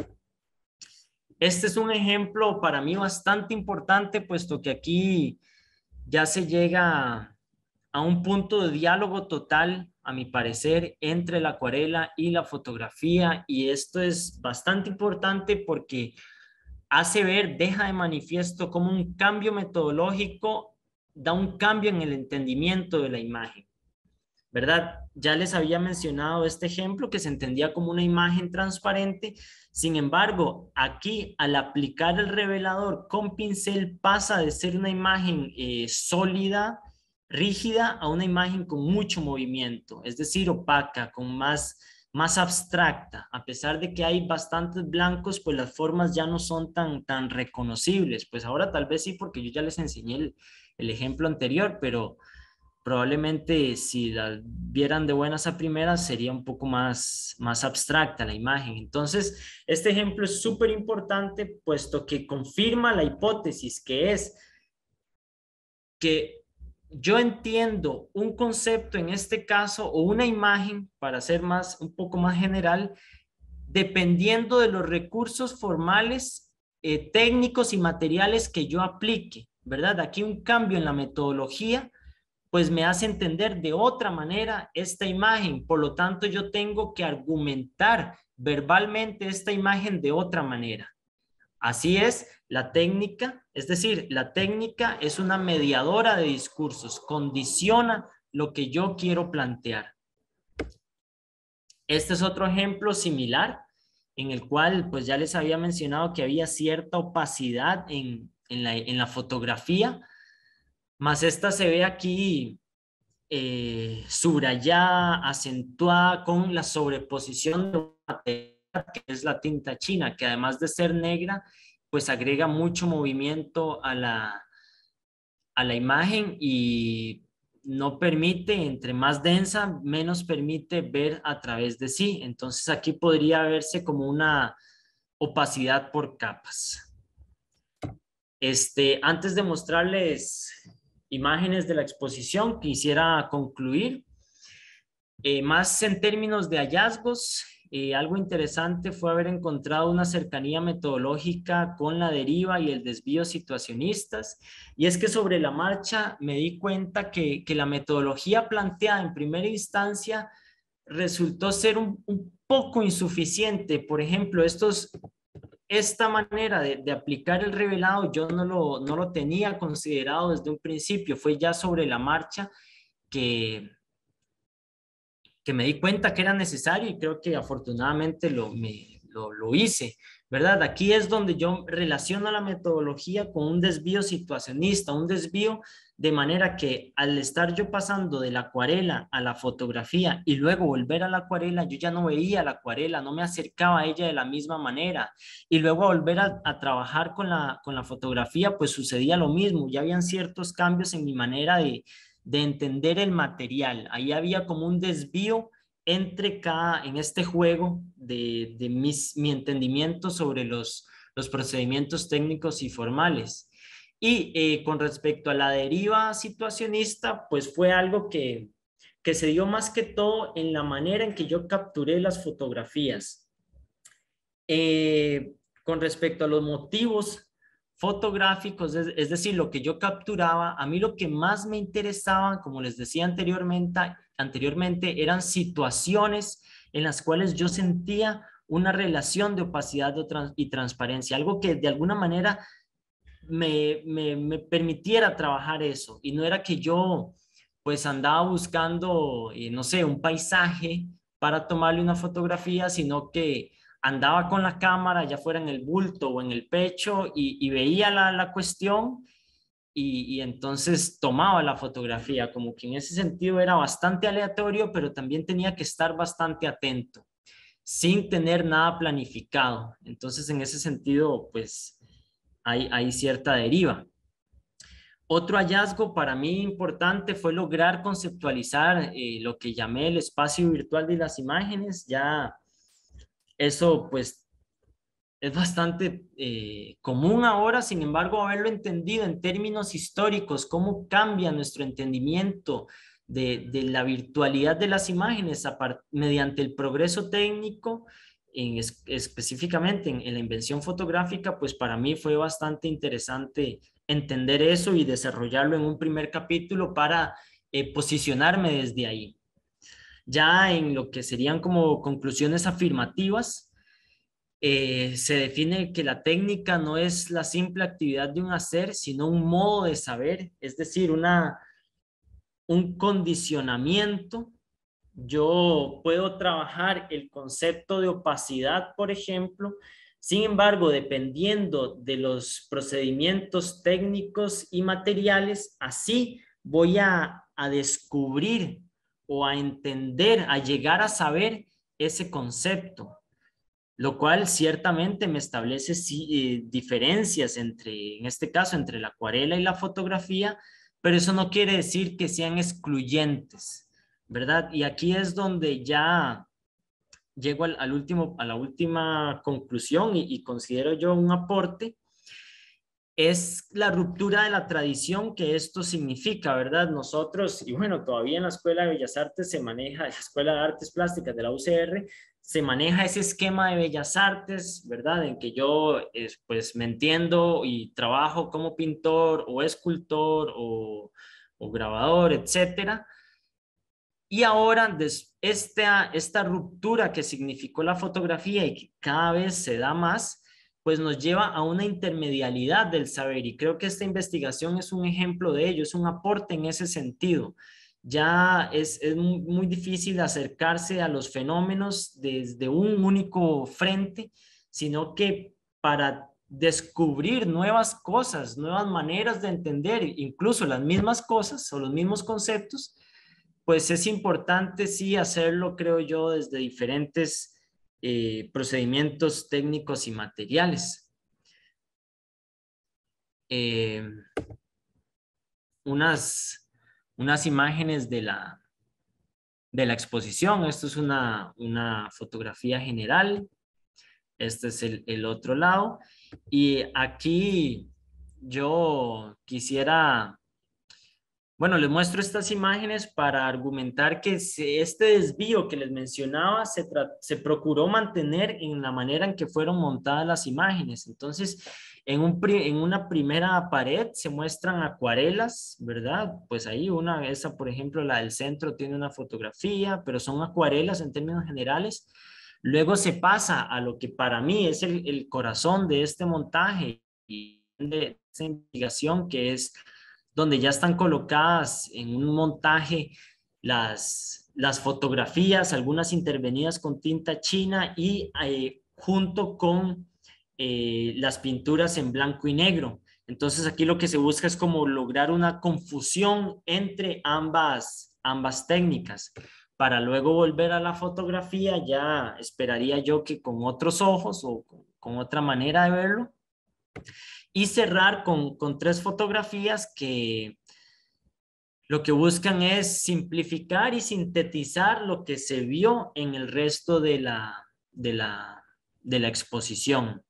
Este es un ejemplo para mí bastante importante, puesto que aquí ya se llega a un punto de diálogo total, a mi parecer, entre la acuarela y la fotografía, y esto es bastante importante porque hace ver, deja de manifiesto cómo un cambio metodológico da un cambio en el entendimiento de la imagen, ¿verdad? Ya les había mencionado este ejemplo que se entendía como una imagen transparente. Sin embargo, aquí al aplicar el revelador con pincel pasa de ser una imagen eh, sólida, rígida, a una imagen con mucho movimiento, es decir, opaca, con más, más abstracta. A pesar de que hay bastantes blancos, pues las formas ya no son tan, tan reconocibles. Pues ahora tal vez sí, porque yo ya les enseñé el, el ejemplo anterior, pero probablemente si la vieran de buenas a primeras sería un poco más, más abstracta la imagen. Entonces, este ejemplo es súper importante puesto que confirma la hipótesis que es que yo entiendo un concepto en este caso o una imagen, para ser más, un poco más general, dependiendo de los recursos formales, eh, técnicos y materiales que yo aplique, ¿verdad? Aquí un cambio en la metodología pues me hace entender de otra manera esta imagen. Por lo tanto, yo tengo que argumentar verbalmente esta imagen de otra manera. Así es la técnica, es decir, la técnica es una mediadora de discursos, condiciona lo que yo quiero plantear. Este es otro ejemplo similar en el cual pues ya les había mencionado que había cierta opacidad en, en, la, en la fotografía, más esta se ve aquí eh, subrayada, acentuada con la sobreposición de una materia que es la tinta china, que además de ser negra, pues agrega mucho movimiento a la, a la imagen y no permite, entre más densa, menos permite ver a través de sí. Entonces aquí podría verse como una opacidad por capas. Este, antes de mostrarles imágenes de la exposición, quisiera concluir. Eh, más en términos de hallazgos, eh, algo interesante fue haber encontrado una cercanía metodológica con la deriva y el desvío situacionistas. Y es que sobre la marcha me di cuenta que, que la metodología planteada en primera instancia resultó ser un, un poco insuficiente. Por ejemplo, estos... Esta manera de, de aplicar el revelado yo no lo, no lo tenía considerado desde un principio, fue ya sobre la marcha que, que me di cuenta que era necesario y creo que afortunadamente lo, me, lo, lo hice, ¿verdad? Aquí es donde yo relaciono la metodología con un desvío situacionista, un desvío de manera que al estar yo pasando de la acuarela a la fotografía y luego volver a la acuarela, yo ya no veía la acuarela, no me acercaba a ella de la misma manera. Y luego volver a, a trabajar con la, con la fotografía, pues sucedía lo mismo, ya habían ciertos cambios en mi manera de, de entender el material. Ahí había como un desvío entre cada, en este juego de, de mis, mi entendimiento sobre los, los procedimientos técnicos y formales. Y eh, con respecto a la deriva situacionista, pues fue algo que, que se dio más que todo en la manera en que yo capturé las fotografías. Eh, con respecto a los motivos fotográficos, es, es decir, lo que yo capturaba, a mí lo que más me interesaba, como les decía anteriormente, anteriormente eran situaciones en las cuales yo sentía una relación de opacidad y transparencia, algo que de alguna manera me, me, me permitiera trabajar eso. Y no era que yo pues andaba buscando, eh, no sé, un paisaje para tomarle una fotografía, sino que andaba con la cámara, ya fuera en el bulto o en el pecho, y, y veía la, la cuestión y, y entonces tomaba la fotografía, como que en ese sentido era bastante aleatorio, pero también tenía que estar bastante atento, sin tener nada planificado. Entonces, en ese sentido, pues hay, hay cierta deriva. Otro hallazgo para mí importante fue lograr conceptualizar eh, lo que llamé el espacio virtual de las imágenes. Ya eso pues es bastante eh, común ahora, sin embargo, haberlo entendido en términos históricos, cómo cambia nuestro entendimiento de, de la virtualidad de las imágenes a part, mediante el progreso técnico, en, es, específicamente en, en la invención fotográfica, pues para mí fue bastante interesante entender eso y desarrollarlo en un primer capítulo para eh, posicionarme desde ahí. Ya en lo que serían como conclusiones afirmativas, eh, se define que la técnica no es la simple actividad de un hacer, sino un modo de saber, es decir, una, un condicionamiento. Yo puedo trabajar el concepto de opacidad, por ejemplo. Sin embargo, dependiendo de los procedimientos técnicos y materiales, así voy a, a descubrir o a entender, a llegar a saber ese concepto, lo cual ciertamente me establece sí, eh, diferencias entre, en este caso, entre la acuarela y la fotografía, pero eso no quiere decir que sean excluyentes, ¿verdad? Y aquí es donde ya llego al, al último, a la última conclusión y, y considero yo un aporte, es la ruptura de la tradición que esto significa, ¿verdad? Nosotros, y bueno, todavía en la Escuela de Bellas Artes se maneja, la Escuela de Artes Plásticas de la U C R, se maneja ese esquema de Bellas Artes, ¿verdad? En que yo, eh, pues, me entiendo y trabajo como pintor o escultor o, o grabador, etcétera. Y ahora, esta, esta ruptura que significó la fotografía y que cada vez se da más, pues nos lleva a una intermedialidad del saber. Y creo que esta investigación es un ejemplo de ello, es un aporte en ese sentido. Ya es, es muy, muy difícil acercarse a los fenómenos desde un único frente, sino que para descubrir nuevas cosas, nuevas maneras de entender, incluso las mismas cosas o los mismos conceptos, pues es importante sí hacerlo, creo yo, desde diferentes eh, procedimientos técnicos y materiales. Eh, unas, unas imágenes de la, de la exposición. Esto es una, una fotografía general. Este es el, el otro lado. Y aquí yo quisiera... Bueno, les muestro estas imágenes para argumentar que este desvío que les mencionaba se, se procuró mantener en la manera en que fueron montadas las imágenes. Entonces, en, un, en una primera pared se muestran acuarelas, ¿verdad? Pues ahí una, esa por ejemplo, la del centro tiene una fotografía, pero son acuarelas en términos generales. Luego se pasa a lo que para mí es el, el corazón de este montaje y de esta investigación, que es donde ya están colocadas en un montaje las, las fotografías, algunas intervenidas con tinta china y eh, junto con eh, las pinturas en blanco y negro. Entonces aquí lo que se busca es como lograr una confusión entre ambas, ambas técnicas. Para luego volver a la fotografía, ya esperaría yo que con otros ojos o con, con otra manera de verlo. Y cerrar con, con tres fotografías que lo que buscan es simplificar y sintetizar lo que se vio en el resto de la, de la, de la exposición.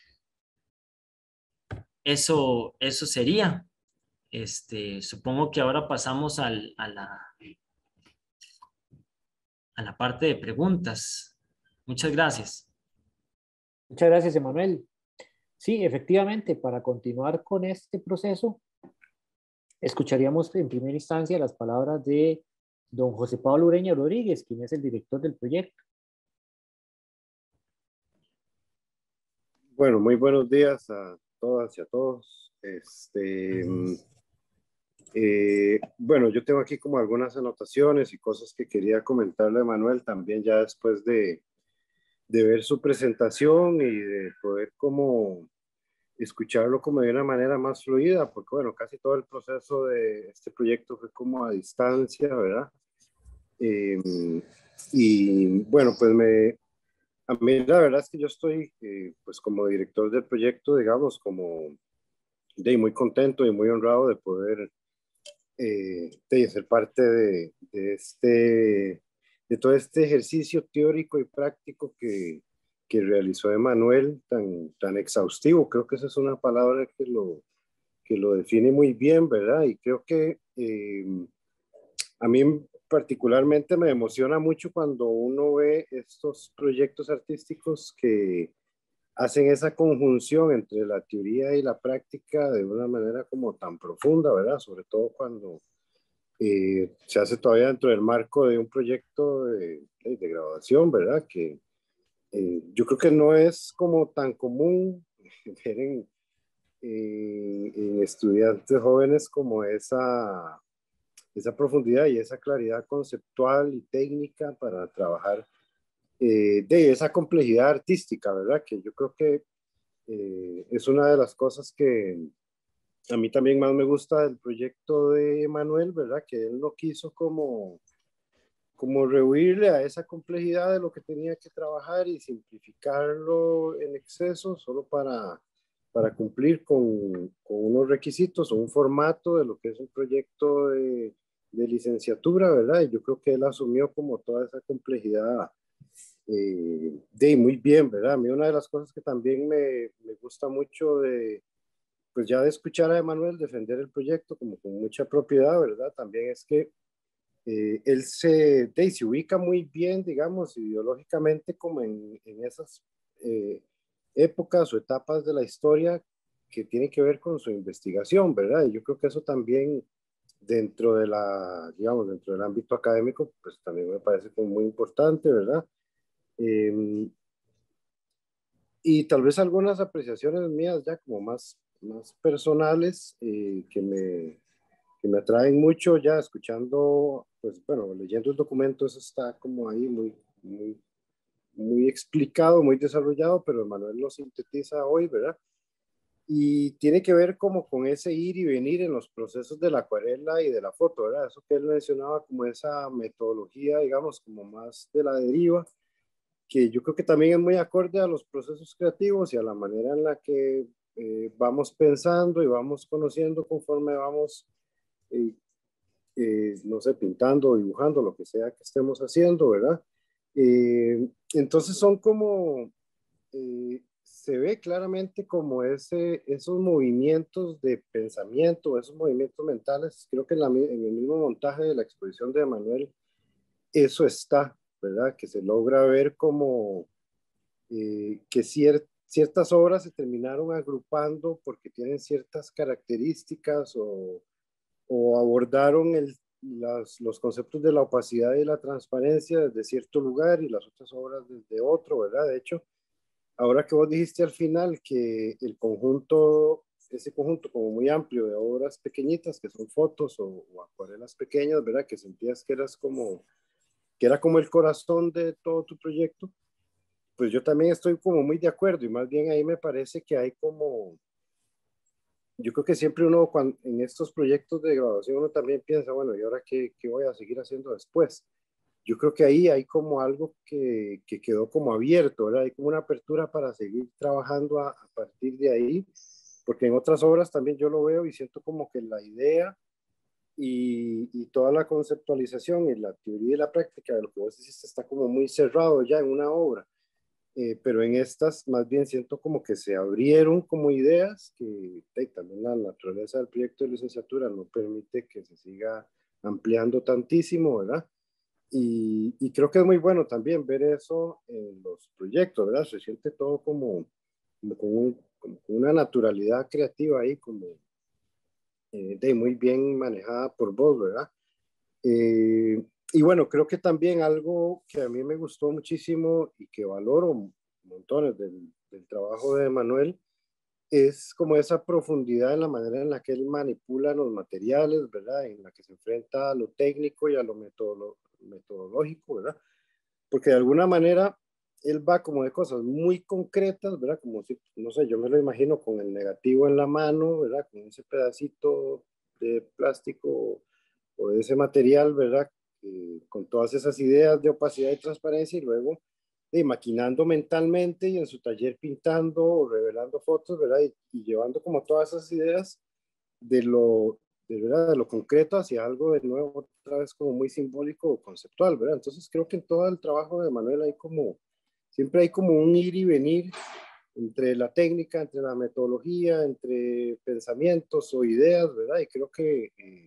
Eso, eso sería. Este, supongo que ahora pasamos al, a la, a la parte de preguntas. Muchas gracias. Muchas gracias, Emanuel. Sí, efectivamente, para continuar con este proceso, escucharíamos en primera instancia las palabras de don José Pablo Ureña Rodríguez, quien es el director del proyecto. Bueno, muy buenos días a todas y a todos. Este, eh, bueno, yo tengo aquí como algunas anotaciones y cosas que quería comentarle a Manuel también ya después de, de ver su presentación y de poder como escucharlo como de una manera más fluida, porque bueno, casi todo el proceso de este proyecto fue como a distancia, ¿verdad? Eh, y bueno, pues me, a mí la verdad es que yo estoy eh, pues como director del proyecto, digamos, como de muy contento y muy honrado de poder eh, de ser parte de, de este de todo este ejercicio teórico y práctico que, que realizó Emanuel tan, tan exhaustivo. Creo que esa es una palabra que lo, que lo define muy bien, ¿verdad? Y creo que eh, a mí particularmente me emociona mucho cuando uno ve estos proyectos artísticos que hacen esa conjunción entre la teoría y la práctica de una manera como tan profunda, ¿verdad? Sobre todo cuando eh, se hace todavía dentro del marco de un proyecto de, de, de graduación, ¿verdad? Que eh, yo creo que no es como tan común ver en, en, en estudiantes jóvenes como esa, esa profundidad y esa claridad conceptual y técnica para trabajar eh, de esa complejidad artística, ¿verdad? Que yo creo que eh, es una de las cosas que a mí también más me gusta del proyecto de Manuel, ¿verdad? Que él no quiso como, como rehuirle a esa complejidad de lo que tenía que trabajar y simplificarlo en exceso solo para, para cumplir con, con unos requisitos o un formato de lo que es un proyecto de, de licenciatura, ¿verdad? Y yo creo que él asumió como toda esa complejidad eh, de muy bien, ¿verdad? A mí una de las cosas que también me, me gusta mucho de, pues ya de escuchar a Emanuel defender el proyecto como con mucha propiedad, ¿verdad? También es que eh, él se, de, se ubica muy bien, digamos, ideológicamente como en, en esas eh, épocas o etapas de la historia que tienen que ver con su investigación, ¿verdad? Y yo creo que eso también dentro de la, digamos, dentro del ámbito académico, pues también me parece como muy importante, ¿verdad? Eh, y tal vez algunas apreciaciones mías ya como más, más personales eh, que, me, que me atraen mucho ya escuchando, pues bueno, leyendo el documento, eso está como ahí muy, muy, muy explicado, muy desarrollado, pero Manuel lo sintetiza hoy, ¿verdad? Y tiene que ver como con ese ir y venir en los procesos de la acuarela y de la foto, ¿verdad? Eso que él mencionaba como esa metodología, digamos, como más de la deriva, que yo creo que también es muy acorde a los procesos creativos y a la manera en la que eh, vamos pensando y vamos conociendo conforme vamos, eh, eh, no sé, pintando, dibujando, lo que sea que estemos haciendo, ¿verdad? Eh, entonces son como, eh, se ve claramente como ese, esos movimientos de pensamiento, esos movimientos mentales, creo que en, la, en el mismo montaje de la exposición de Manuel, eso está, ¿verdad? Que se logra ver como eh, que cier ciertas obras se terminaron agrupando porque tienen ciertas características o, o abordaron el, las, los conceptos de la opacidad y la transparencia desde cierto lugar y las otras obras desde otro, ¿verdad? De hecho, ahora que vos dijiste al final que el conjunto, ese conjunto como muy amplio de obras pequeñitas, que son fotos o, o acuarelas pequeñas, ¿verdad? Que sentías que eras como, que era como el corazón de todo tu proyecto. pues yo también estoy como muy de acuerdo y más bien ahí me parece que hay como, yo creo que siempre uno cuando, en estos proyectos de graduación uno también piensa, bueno, ¿y ahora qué, qué voy a seguir haciendo después? Yo creo que ahí hay como algo que, que quedó como abierto, ¿verdad? Hay como una apertura para seguir trabajando a, a partir de ahí, porque en otras obras también yo lo veo y siento como que la idea y, y toda la conceptualización y la teoría y la práctica de lo que vos hiciste está como muy cerrado ya en una obra. Eh, pero en estas más bien siento como que se abrieron como ideas que eh, también la naturaleza del proyecto de licenciatura no permite que se siga ampliando tantísimo, ¿verdad? Y, y creo que es muy bueno también ver eso en los proyectos, ¿verdad? Se siente todo como, como, con, un, como con una naturalidad creativa ahí, como eh, de muy bien manejada por vos, ¿verdad? Eh, y bueno, creo que también algo que a mí me gustó muchísimo y que valoro montones del, del trabajo de Manuel es como esa profundidad en la manera en la que él manipula los materiales, ¿verdad? En la que se enfrenta a lo técnico y a lo metodolo metodológico, ¿verdad? Porque de alguna manera él va como de cosas muy concretas, ¿verdad? Como si, no sé, yo me lo imagino con el negativo en la mano, ¿verdad? Con ese pedacito de plástico o de ese material, ¿verdad? Eh, con todas esas ideas de opacidad y transparencia y luego eh, maquinando mentalmente y en su taller pintando o revelando fotos, ¿verdad? Y, y llevando como todas esas ideas de lo, de, ¿verdad? De lo concreto hacia algo de nuevo, otra vez como muy simbólico o conceptual, ¿verdad? Entonces creo que en todo el trabajo de Manuel hay como, siempre hay como un ir y venir entre la técnica, entre la metodología, entre pensamientos o ideas, ¿verdad? Y creo que eh,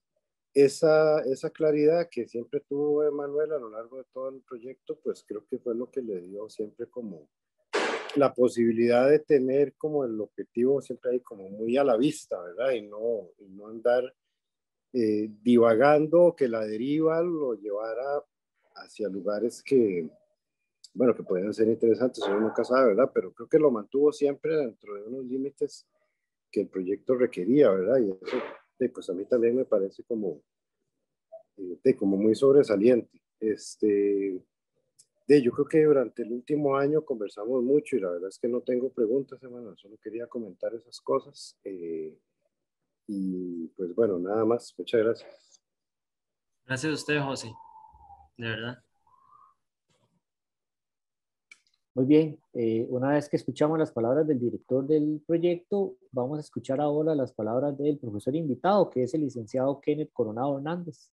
esa, esa claridad que siempre tuvo Emanuel a lo largo de todo el proyecto, pues creo que fue lo que le dio siempre como la posibilidad de tener como el objetivo siempre ahí como muy a la vista, ¿verdad? Y no, y no andar eh, divagando, que la deriva lo llevara hacia lugares que, bueno, que pueden ser interesantes, uno nunca sabe, ¿verdad? Pero creo que lo mantuvo siempre dentro de unos límites que el proyecto requería, ¿verdad? Y eso, eh, pues a mí también me parece como, eh, como muy sobresaliente. Este, de, yo creo que durante el último año conversamos mucho y la verdad es que no tengo preguntas, hermano, solo quería comentar esas cosas. Eh, y pues bueno, nada más, muchas gracias. Gracias a usted, José, de verdad. Muy bien, eh, una vez que escuchamos las palabras del director del proyecto, vamos a escuchar ahora las palabras del profesor invitado, que es el licenciado Kenneth Coronado Hernández.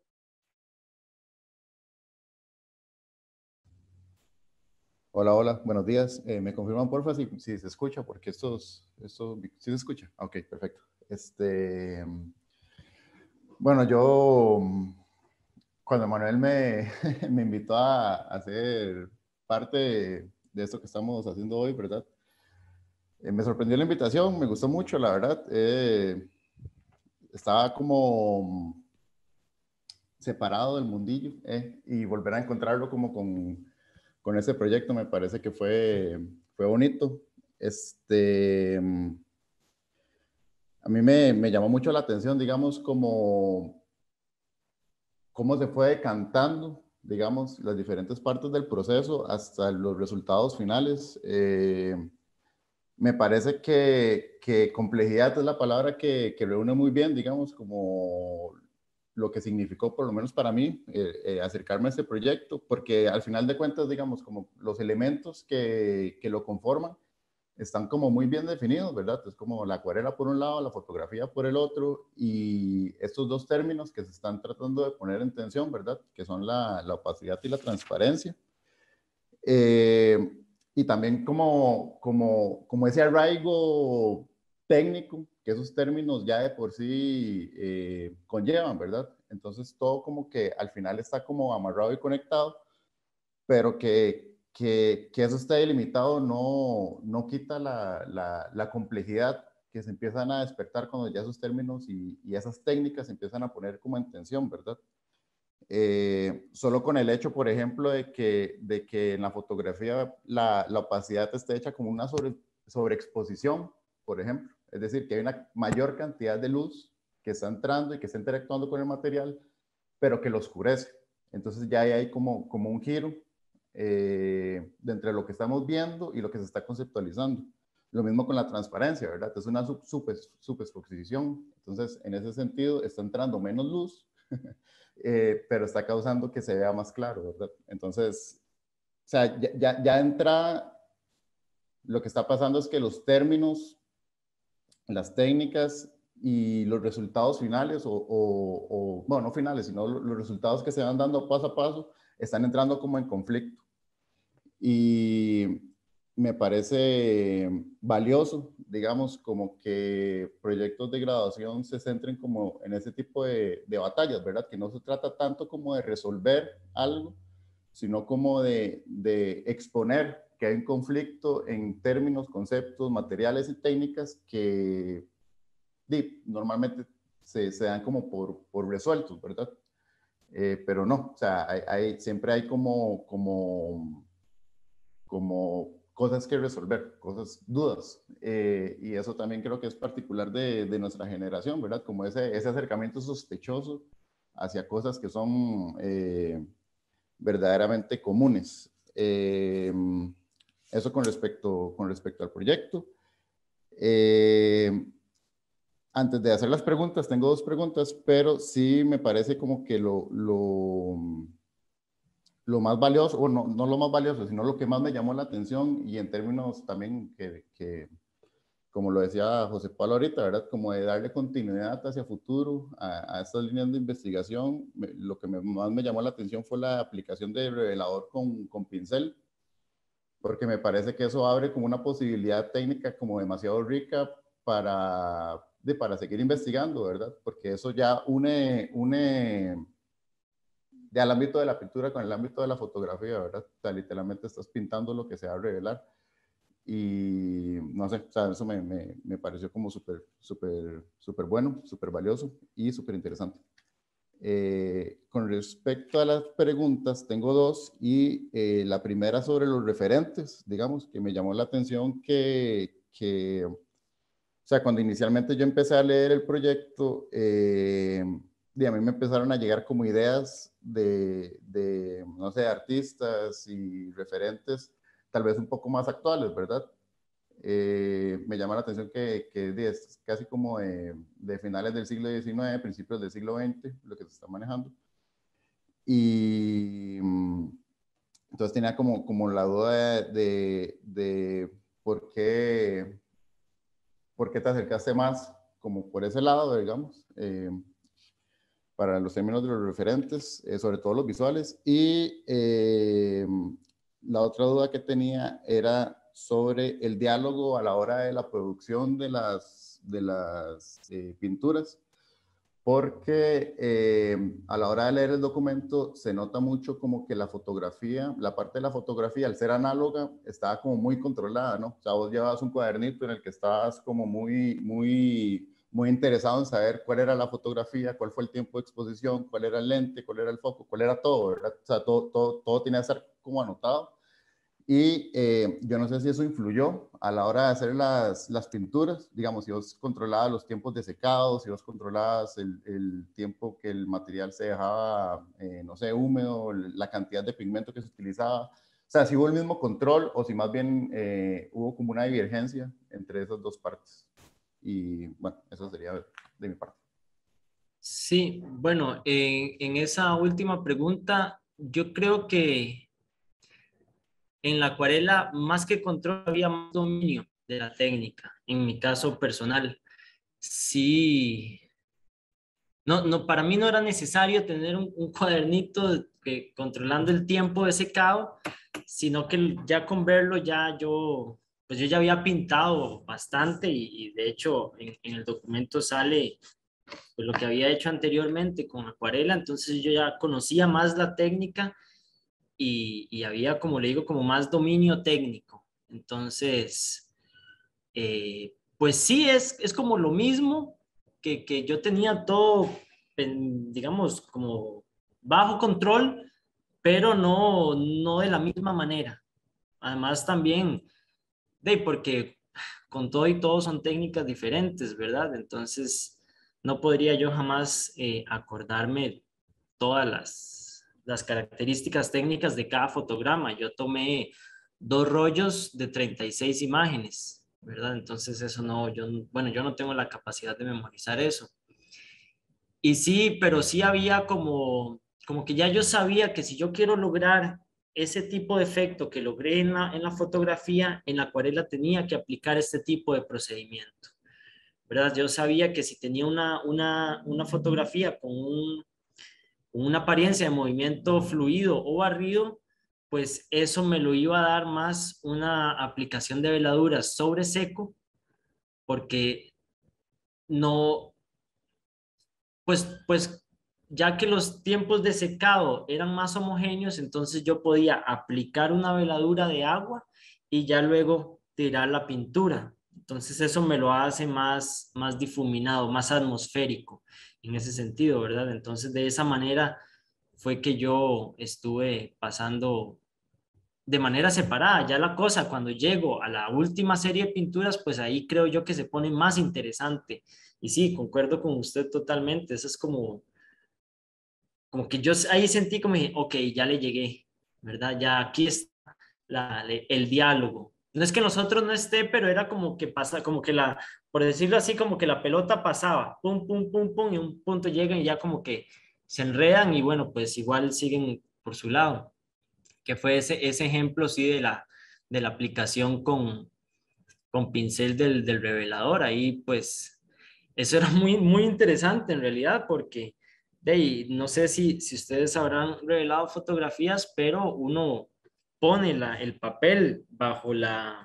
Hola, hola, buenos días. Eh, ¿me confirman, porfa, si, si se escucha? Porque estos, esto, ¿sí se escucha? Ok, perfecto. Este, bueno, yo, cuando Manuel me, me invitó a, a hacer parte de, de esto que estamos haciendo hoy, ¿verdad? Eh, me sorprendió la invitación, me gustó mucho, la verdad. Eh, estaba como separado del mundillo, eh, y volver a encontrarlo como con, con ese proyecto me parece que fue, fue bonito. Este, a mí me, me llamó mucho la atención, digamos, como cómo se fue decantando, digamos, las diferentes partes del proceso hasta los resultados finales. Eh, me parece que, que, complejidad es la palabra que, que reúne muy bien, digamos, como lo que significó, por lo menos para mí, eh, eh, acercarme a este proyecto, porque al final de cuentas, digamos, como los elementos que, que lo conforman están como muy bien definidos, ¿verdad? Es como la acuarela por un lado, la fotografía por el otro, y estos dos términos que se están tratando de poner en tensión, ¿verdad? Que son la, la opacidad y la transparencia. Eh, y también como, como, como ese arraigo técnico que esos términos ya de por sí eh, conllevan, ¿verdad? Entonces todo como que al final está como amarrado y conectado, pero que, que, que eso esté delimitado no, no quita la, la, la complejidad que se empiezan a despertar cuando ya esos términos y, y esas técnicas se empiezan a poner como en tensión, ¿verdad? Eh, solo con el hecho, por ejemplo, de que, de que en la fotografía la, la opacidad esté hecha como una sobre, sobreexposición, por ejemplo. Es decir, que hay una mayor cantidad de luz que está entrando y que está interactuando con el material, pero que lo oscurece. Entonces ya hay como, como un giro eh, de entre lo que estamos viendo y lo que se está conceptualizando. Lo mismo con la transparencia, ¿verdad? Es una super, superexposición. Entonces, en ese sentido, está entrando menos luz, eh, pero está causando que se vea más claro, ¿verdad? Entonces, o sea, ya, ya, ya entra, lo que está pasando es que los términos, las técnicas y los resultados finales, o, o, o bueno, no finales, sino los resultados que se van dando paso a paso, están entrando como en conflicto. Y me parece valioso, digamos, como que proyectos de graduación se centren como en ese tipo de, de batallas, ¿verdad? Que no se trata tanto como de resolver algo, sino como de, de exponer que hay un conflicto en términos, conceptos, materiales y técnicas que di, normalmente se, se dan como por, por resueltos, ¿verdad? Eh, pero no, o sea, hay, hay, siempre hay como, como, como cosas que resolver, cosas, dudas. Eh, y eso también creo que es particular de, de nuestra generación, ¿verdad? Como ese, ese acercamiento sospechoso hacia cosas que son eh, verdaderamente comunes. Eh, eso con respecto, con respecto al proyecto. Eh, antes de hacer las preguntas, tengo dos preguntas, pero sí me parece como que lo, lo, lo más valioso, o no, no lo más valioso, sino lo que más me llamó la atención y en términos también que, que como lo decía José Pablo ahorita, ¿verdad? Como de darle continuidad hacia futuro a, a estas líneas de investigación, me, lo que me, más me llamó la atención fue la aplicación de revelador con, con pincel, porque me parece que eso abre como una posibilidad técnica como demasiado rica para, de, para seguir investigando, ¿verdad? Porque eso ya une, une ya el ámbito de la pintura con el ámbito de la fotografía, ¿verdad? O sea, literalmente estás pintando lo que se va a revelar. Y no sé, o sea, eso me, me, me pareció como súper, súper, súper bueno, súper valioso y súper interesante. Eh, con respecto a las preguntas, tengo dos, y eh, la primera sobre los referentes, digamos, que me llamó la atención que, que o sea, cuando inicialmente yo empecé a leer el proyecto, eh, y a mí me empezaron a llegar como ideas de, de, no sé, artistas y referentes, tal vez un poco más actuales, ¿verdad? Eh, me llama la atención que, que es casi como de, de finales del siglo diecinueve, principios del siglo veinte, lo que se está manejando. Y entonces tenía como, como la duda de, de, de por, qué, por qué te acercaste más como por ese lado, digamos, eh, para los términos de los referentes, eh, sobre todo los visuales. Y eh, la otra duda que tenía era sobre el diálogo a la hora de la producción de las, de las eh, pinturas, porque eh, a la hora de leer el documento se nota mucho como que la fotografía, la parte de la fotografía, al ser análoga, estaba como muy controlada, ¿no? O sea, vos llevabas un cuadernito en el que estabas como muy, muy, muy interesado en saber cuál era la fotografía, cuál fue el tiempo de exposición, cuál era el lente, cuál era el foco, cuál era todo, ¿verdad? O sea, todo, todo, todo tenía que estar como anotado. Y eh, yo no sé si eso influyó a la hora de hacer las, las pinturas, digamos, si vos controlabas los tiempos de secado, si vos controlabas el, el tiempo que el material se dejaba, eh, no sé, húmedo, la cantidad de pigmento que se utilizaba. O sea, si hubo el mismo control o si más bien eh, hubo como una divergencia entre esas dos partes. Y bueno, eso sería de mi parte. Sí, bueno, en, en esa última pregunta, yo creo que en la acuarela, más que control, había más dominio de la técnica, en mi caso personal. Sí, no, no, para mí no era necesario tener un, un cuadernito que, controlando el tiempo de secado, sino que ya con verlo ya yo, pues yo ya había pintado bastante y, y de hecho en, en el documento sale pues, lo que había hecho anteriormente con acuarela, entonces yo ya conocía más la técnica y, y había, como le digo, como más dominio técnico. Entonces, eh, pues sí, es, es como lo mismo que, que yo tenía todo, digamos, como bajo control, pero no, no de la misma manera. Además también, de porque con todo y todo son técnicas diferentes, ¿verdad? Entonces, no podría yo jamás eh, acordarme todas las, las características técnicas de cada fotograma. Yo tomé dos rollos de treinta y seis imágenes, ¿verdad? Entonces eso no, yo, bueno, yo no tengo la capacidad de memorizar eso. Y sí, pero sí había como, como que ya yo sabía que si yo quiero lograr ese tipo de efecto que logré en la, en la fotografía, en la acuarela tenía que aplicar este tipo de procedimiento, ¿verdad? Yo sabía que si tenía una, una, una fotografía con, un, con una apariencia de movimiento fluido o barrido, pues eso me lo iba a dar más una aplicación de veladuras sobre seco, porque no, pues, pues ya que los tiempos de secado eran más homogéneos, entonces yo podía aplicar una veladura de agua y ya luego tirar la pintura. Entonces eso me lo hace más, más difuminado, más atmosférico en ese sentido, ¿verdad? Entonces de esa manera fue que yo estuve pasando de manera separada. Ya la cosa, cuando llego a la última serie de pinturas, pues ahí creo yo que se pone más interesante. Y sí, concuerdo con usted totalmente. Eso es como, como que yo ahí sentí como, dije, ok, ya le llegué, ¿verdad? Ya aquí está la, el diálogo. No es que nosotros no esté, pero era como que pasa, como que la, por decirlo así, como que la pelota pasaba, pum, pum, pum, pum, y un punto llegan y ya como que se enredan y bueno, pues igual siguen por su lado. Que fue ese, ese ejemplo, sí, de la, de la aplicación con, con pincel del, del revelador. Ahí, pues, eso era muy, muy interesante en realidad, porque de ahí, no sé si, si ustedes habrán revelado fotografías, pero uno pone la, el papel bajo la,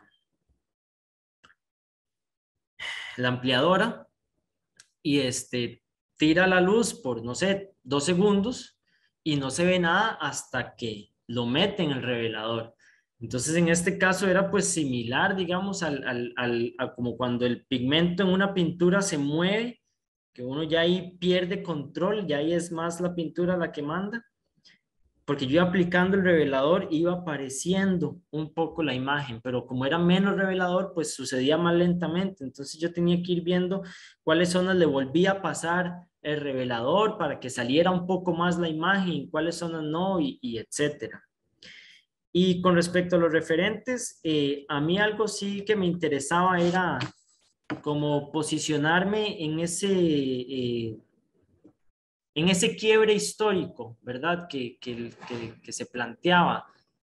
la ampliadora y este, tira la luz por, no sé, dos segundos y no se ve nada hasta que lo mete en el revelador. Entonces, en este caso era pues similar, digamos, al, al, al, a como cuando el pigmento en una pintura se mueve, que uno ya ahí pierde control, ya ahí es más la pintura la que manda, porque yo iba aplicando el revelador iba apareciendo un poco la imagen, pero como era menos revelador, pues sucedía más lentamente, entonces yo tenía que ir viendo cuáles zonas le volvía a pasar el revelador para que saliera un poco más la imagen, cuáles zonas no, y, y etcétera. Y con respecto a los referentes, eh, a mí algo sí que me interesaba era como posicionarme en ese... Eh, en ese quiebre histórico, ¿verdad? Que, que, que, que se planteaba.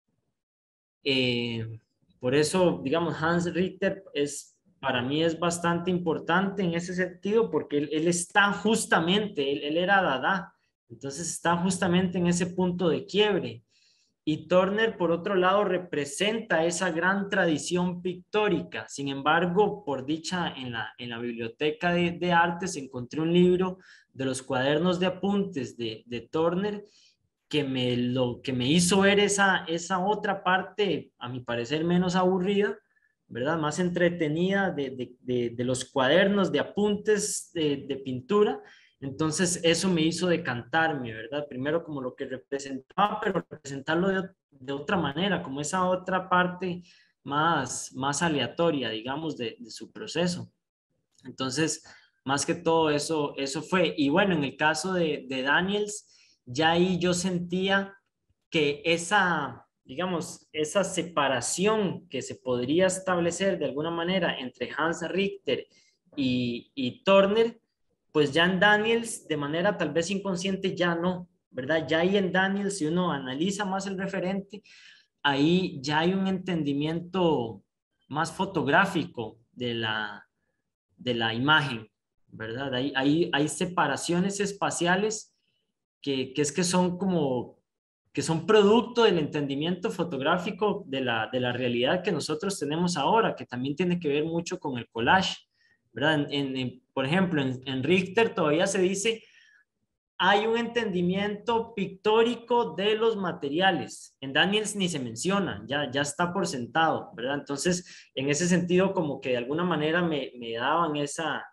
Eh, por eso, digamos, Hans Richter es, para mí es bastante importante en ese sentido, porque él, él está justamente, él, él era Dada, entonces está justamente en ese punto de quiebre. Y Turner, por otro lado, representa esa gran tradición pictórica. Sin embargo, por dicha, en la, en la biblioteca de, de artes encontré un libro de los cuadernos de apuntes de, de Turner que me, lo, que me hizo ver esa, esa otra parte, a mi parecer, menos aburrida, ¿verdad? Más entretenida de, de, de, de los cuadernos de apuntes de, de pintura. Entonces eso me hizo decantarme, ¿verdad? Primero como lo que representaba, pero representarlo de, de otra manera, como esa otra parte más, más aleatoria, digamos, de, de su proceso. Entonces, más que todo eso, eso fue. Y bueno, en el caso de, de Daniels, ya ahí yo sentía que esa, digamos, esa separación que se podría establecer de alguna manera entre Hans Richter y, y Turner, pues ya en Daniels, de manera tal vez inconsciente, ya no, ¿verdad? Ya ahí en Daniels, si uno analiza más el referente, ahí ya hay un entendimiento más fotográfico de la, de la imagen, ¿verdad? Hay, hay, hay separaciones espaciales que, que es que son como, que son producto del entendimiento fotográfico de la, de la realidad que nosotros tenemos ahora, que también tiene que ver mucho con el collage, ¿verdad? En, en, por ejemplo, en, en Richter todavía se dice, hay un entendimiento pictórico de los materiales. En Daniels ni se menciona, ya, ya está por sentado, ¿verdad? Entonces, en ese sentido, como que de alguna manera me, me daban esa,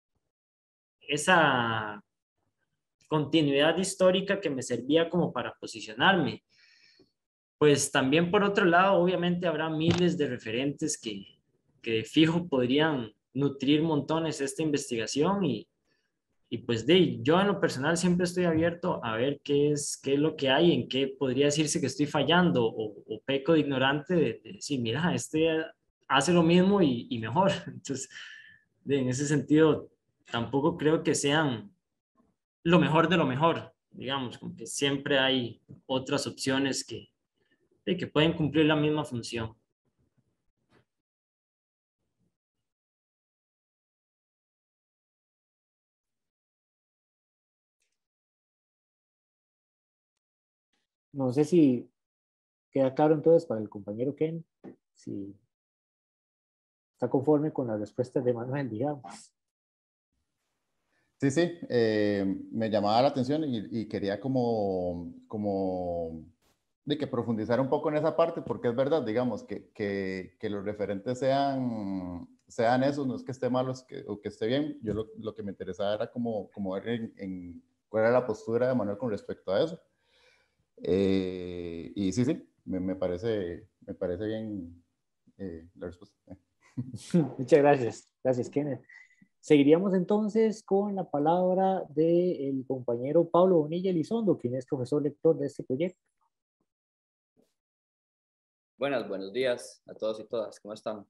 esa continuidad histórica que me servía como para posicionarme. Pues también por otro lado, obviamente habrá miles de referentes que, que de fijo podrían nutrir montones esta investigación y, y pues de, yo en lo personal siempre estoy abierto a ver qué es, qué es lo que hay, en qué podría decirse que estoy fallando o, o peco de ignorante de, de decir, mira, este hace lo mismo y, y mejor. Entonces, de, en ese sentido, tampoco creo que sean lo mejor de lo mejor, digamos, como que siempre hay otras opciones que, de, que pueden cumplir la misma función. No sé si queda claro entonces para el compañero Ken, si está conforme con las respuestas de Manuel, digamos. Sí, sí, eh, me llamaba la atención y, y quería como, como de que profundizar un poco en esa parte, porque es verdad, digamos, que, que, que los referentes sean, sean esos, no es que esté malo que, o que esté bien, yo lo, lo que me interesaba era como, como ver en, en cuál era la postura de Manuel con respecto a eso. Eh, y sí, sí, me, me, parece, me parece bien eh, la respuesta. Muchas gracias. Gracias, Kenneth. Seguiríamos entonces con la palabra del compañero Pablo Bonilla Elizondo, quien es profesor lector de este proyecto. Buenas, buenos días a todos y todas. ¿Cómo están?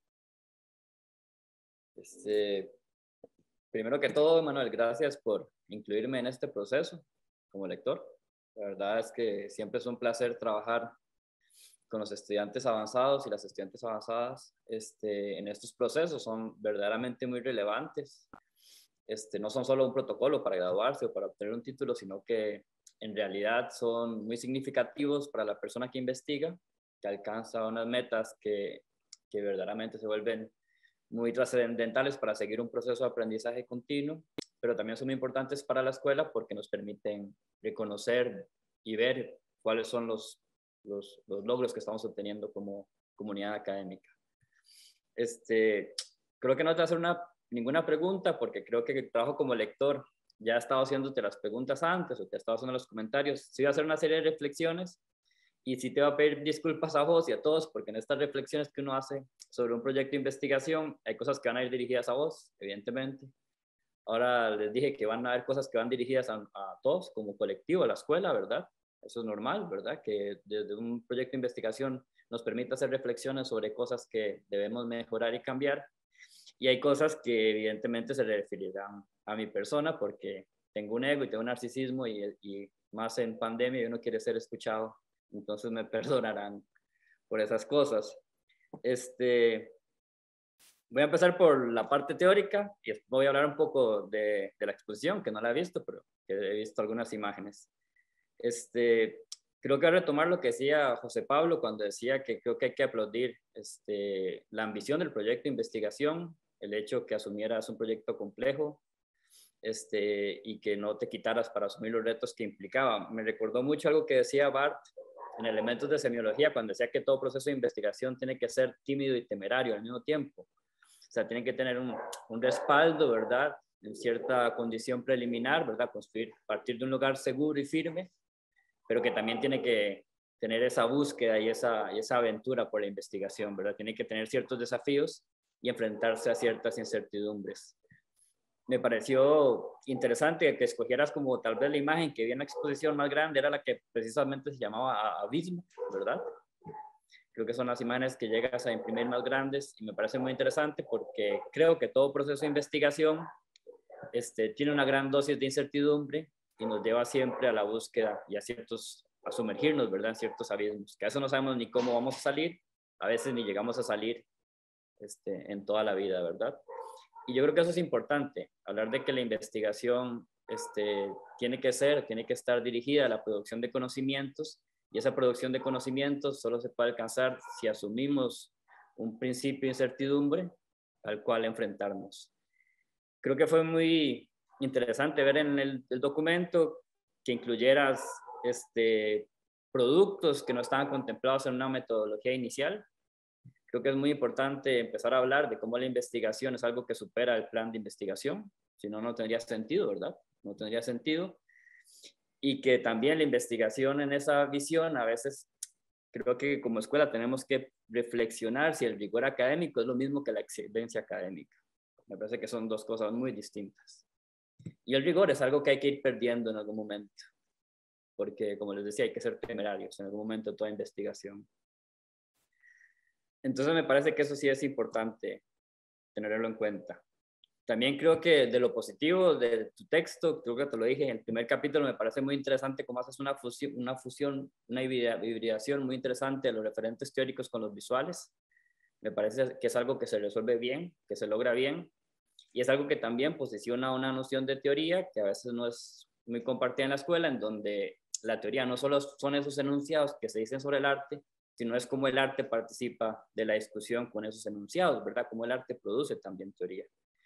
Este, primero que todo, Manuel, gracias por incluirme en este proceso como lector. La verdad es que siempre es un placer trabajar con los estudiantes avanzados y las estudiantes avanzadas este, en estos procesos. Son verdaderamente muy relevantes. Este, no son solo un protocolo para graduarse o para obtener un título, sino que en realidad son muy significativos para la persona que investiga, que alcanza unas metas que, que verdaderamente se vuelven muy trascendentales para seguir un proceso de aprendizaje continuo, pero también son muy importantes para la escuela porque nos permiten reconocer y ver cuáles son los, los, los logros que estamos obteniendo como comunidad académica. Este, creo que no te voy a hacer una, ninguna pregunta porque creo que el trabajo como lector ya he estado haciéndote las preguntas antes o te he estado haciendo los comentarios. Sí voy a hacer una serie de reflexiones y sí te voy a pedir disculpas a vos y a todos porque en estas reflexiones que uno hace sobre un proyecto de investigación hay cosas que van a ir dirigidas a vos, evidentemente. Ahora les dije que van a haber cosas que van dirigidas a, a todos como colectivo, a la escuela, ¿verdad? Eso es normal, ¿verdad? Que desde un proyecto de investigación nos permita hacer reflexiones sobre cosas que debemos mejorar y cambiar. Y hay cosas que evidentemente se referirán a mi persona porque tengo un ego y tengo un narcisismo y, y más en pandemia y uno quiere ser escuchado. Entonces me perdonarán por esas cosas. Este, voy a empezar por la parte teórica y voy a hablar un poco de, de la exposición, que no la he visto, pero que he visto algunas imágenes. Este, creo que voy a retomar lo que decía José Pablo cuando decía que creo que hay que aplaudir este, la ambición del proyecto de investigación, el hecho que asumieras un proyecto complejo este, y que no te quitaras para asumir los retos que implicaba. Me recordó mucho algo que decía Barth en Elementos de Semiología, cuando decía que todo proceso de investigación tiene que ser tímido y temerario al mismo tiempo. O sea, tiene que tener un, un respaldo, ¿verdad? En cierta condición preliminar, ¿verdad? Construir, partir de un lugar seguro y firme, pero que también tiene que tener esa búsqueda y esa, y esa aventura por la investigación, ¿verdad? Tiene que tener ciertos desafíos y enfrentarse a ciertas incertidumbres. Me pareció interesante que escogieras como tal vez la imagen que vi en la exposición más grande, era la que precisamente se llamaba Abismo, ¿verdad? Creo que son las imágenes que llegas a imprimir más grandes y me parece muy interesante porque creo que todo proceso de investigación este, tiene una gran dosis de incertidumbre y nos lleva siempre a la búsqueda y a ciertos, a sumergirnos, ¿verdad? En ciertos abismos, que a eso no sabemos ni cómo vamos a salir, a veces ni llegamos a salir este, en toda la vida, ¿verdad? Y yo creo que eso es importante, hablar de que la investigación este, tiene que ser, tiene que estar dirigida a la producción de conocimientos y esa producción de conocimientos solo se puede alcanzar si asumimos un principio de incertidumbre al cual enfrentarnos. Creo que fue muy interesante ver en el, el documento que incluyeras este, productos que no estaban contemplados en una metodología inicial. Creo que es muy importante empezar a hablar de cómo la investigación es algo que supera el plan de investigación, si no, no tendría sentido, ¿verdad? No tendría sentido. Y que también la investigación en esa visión, a veces creo que como escuela tenemos que reflexionar si el rigor académico es lo mismo que la excelencia académica. Me parece que son dos cosas muy distintas. Y el rigor es algo que hay que ir perdiendo en algún momento, porque como les decía, hay que ser temerarios en algún momento de toda investigación. Entonces me parece que eso sí es importante tenerlo en cuenta. También creo que de lo positivo de tu texto, creo que te lo dije en el primer capítulo, me parece muy interesante cómo haces una fusión, una, fusión, una hibridación muy interesante de los referentes teóricos con los visuales. Me parece que es algo que se resuelve bien, que se logra bien, y es algo que también posiciona una noción de teoría que a veces no es muy compartida en la escuela, en donde la teoría no solo son esos enunciados que se dicen sobre el arte, sino es cómo el arte participa de la discusión con esos enunciados, ¿verdad? Cómo el arte produce también teoría.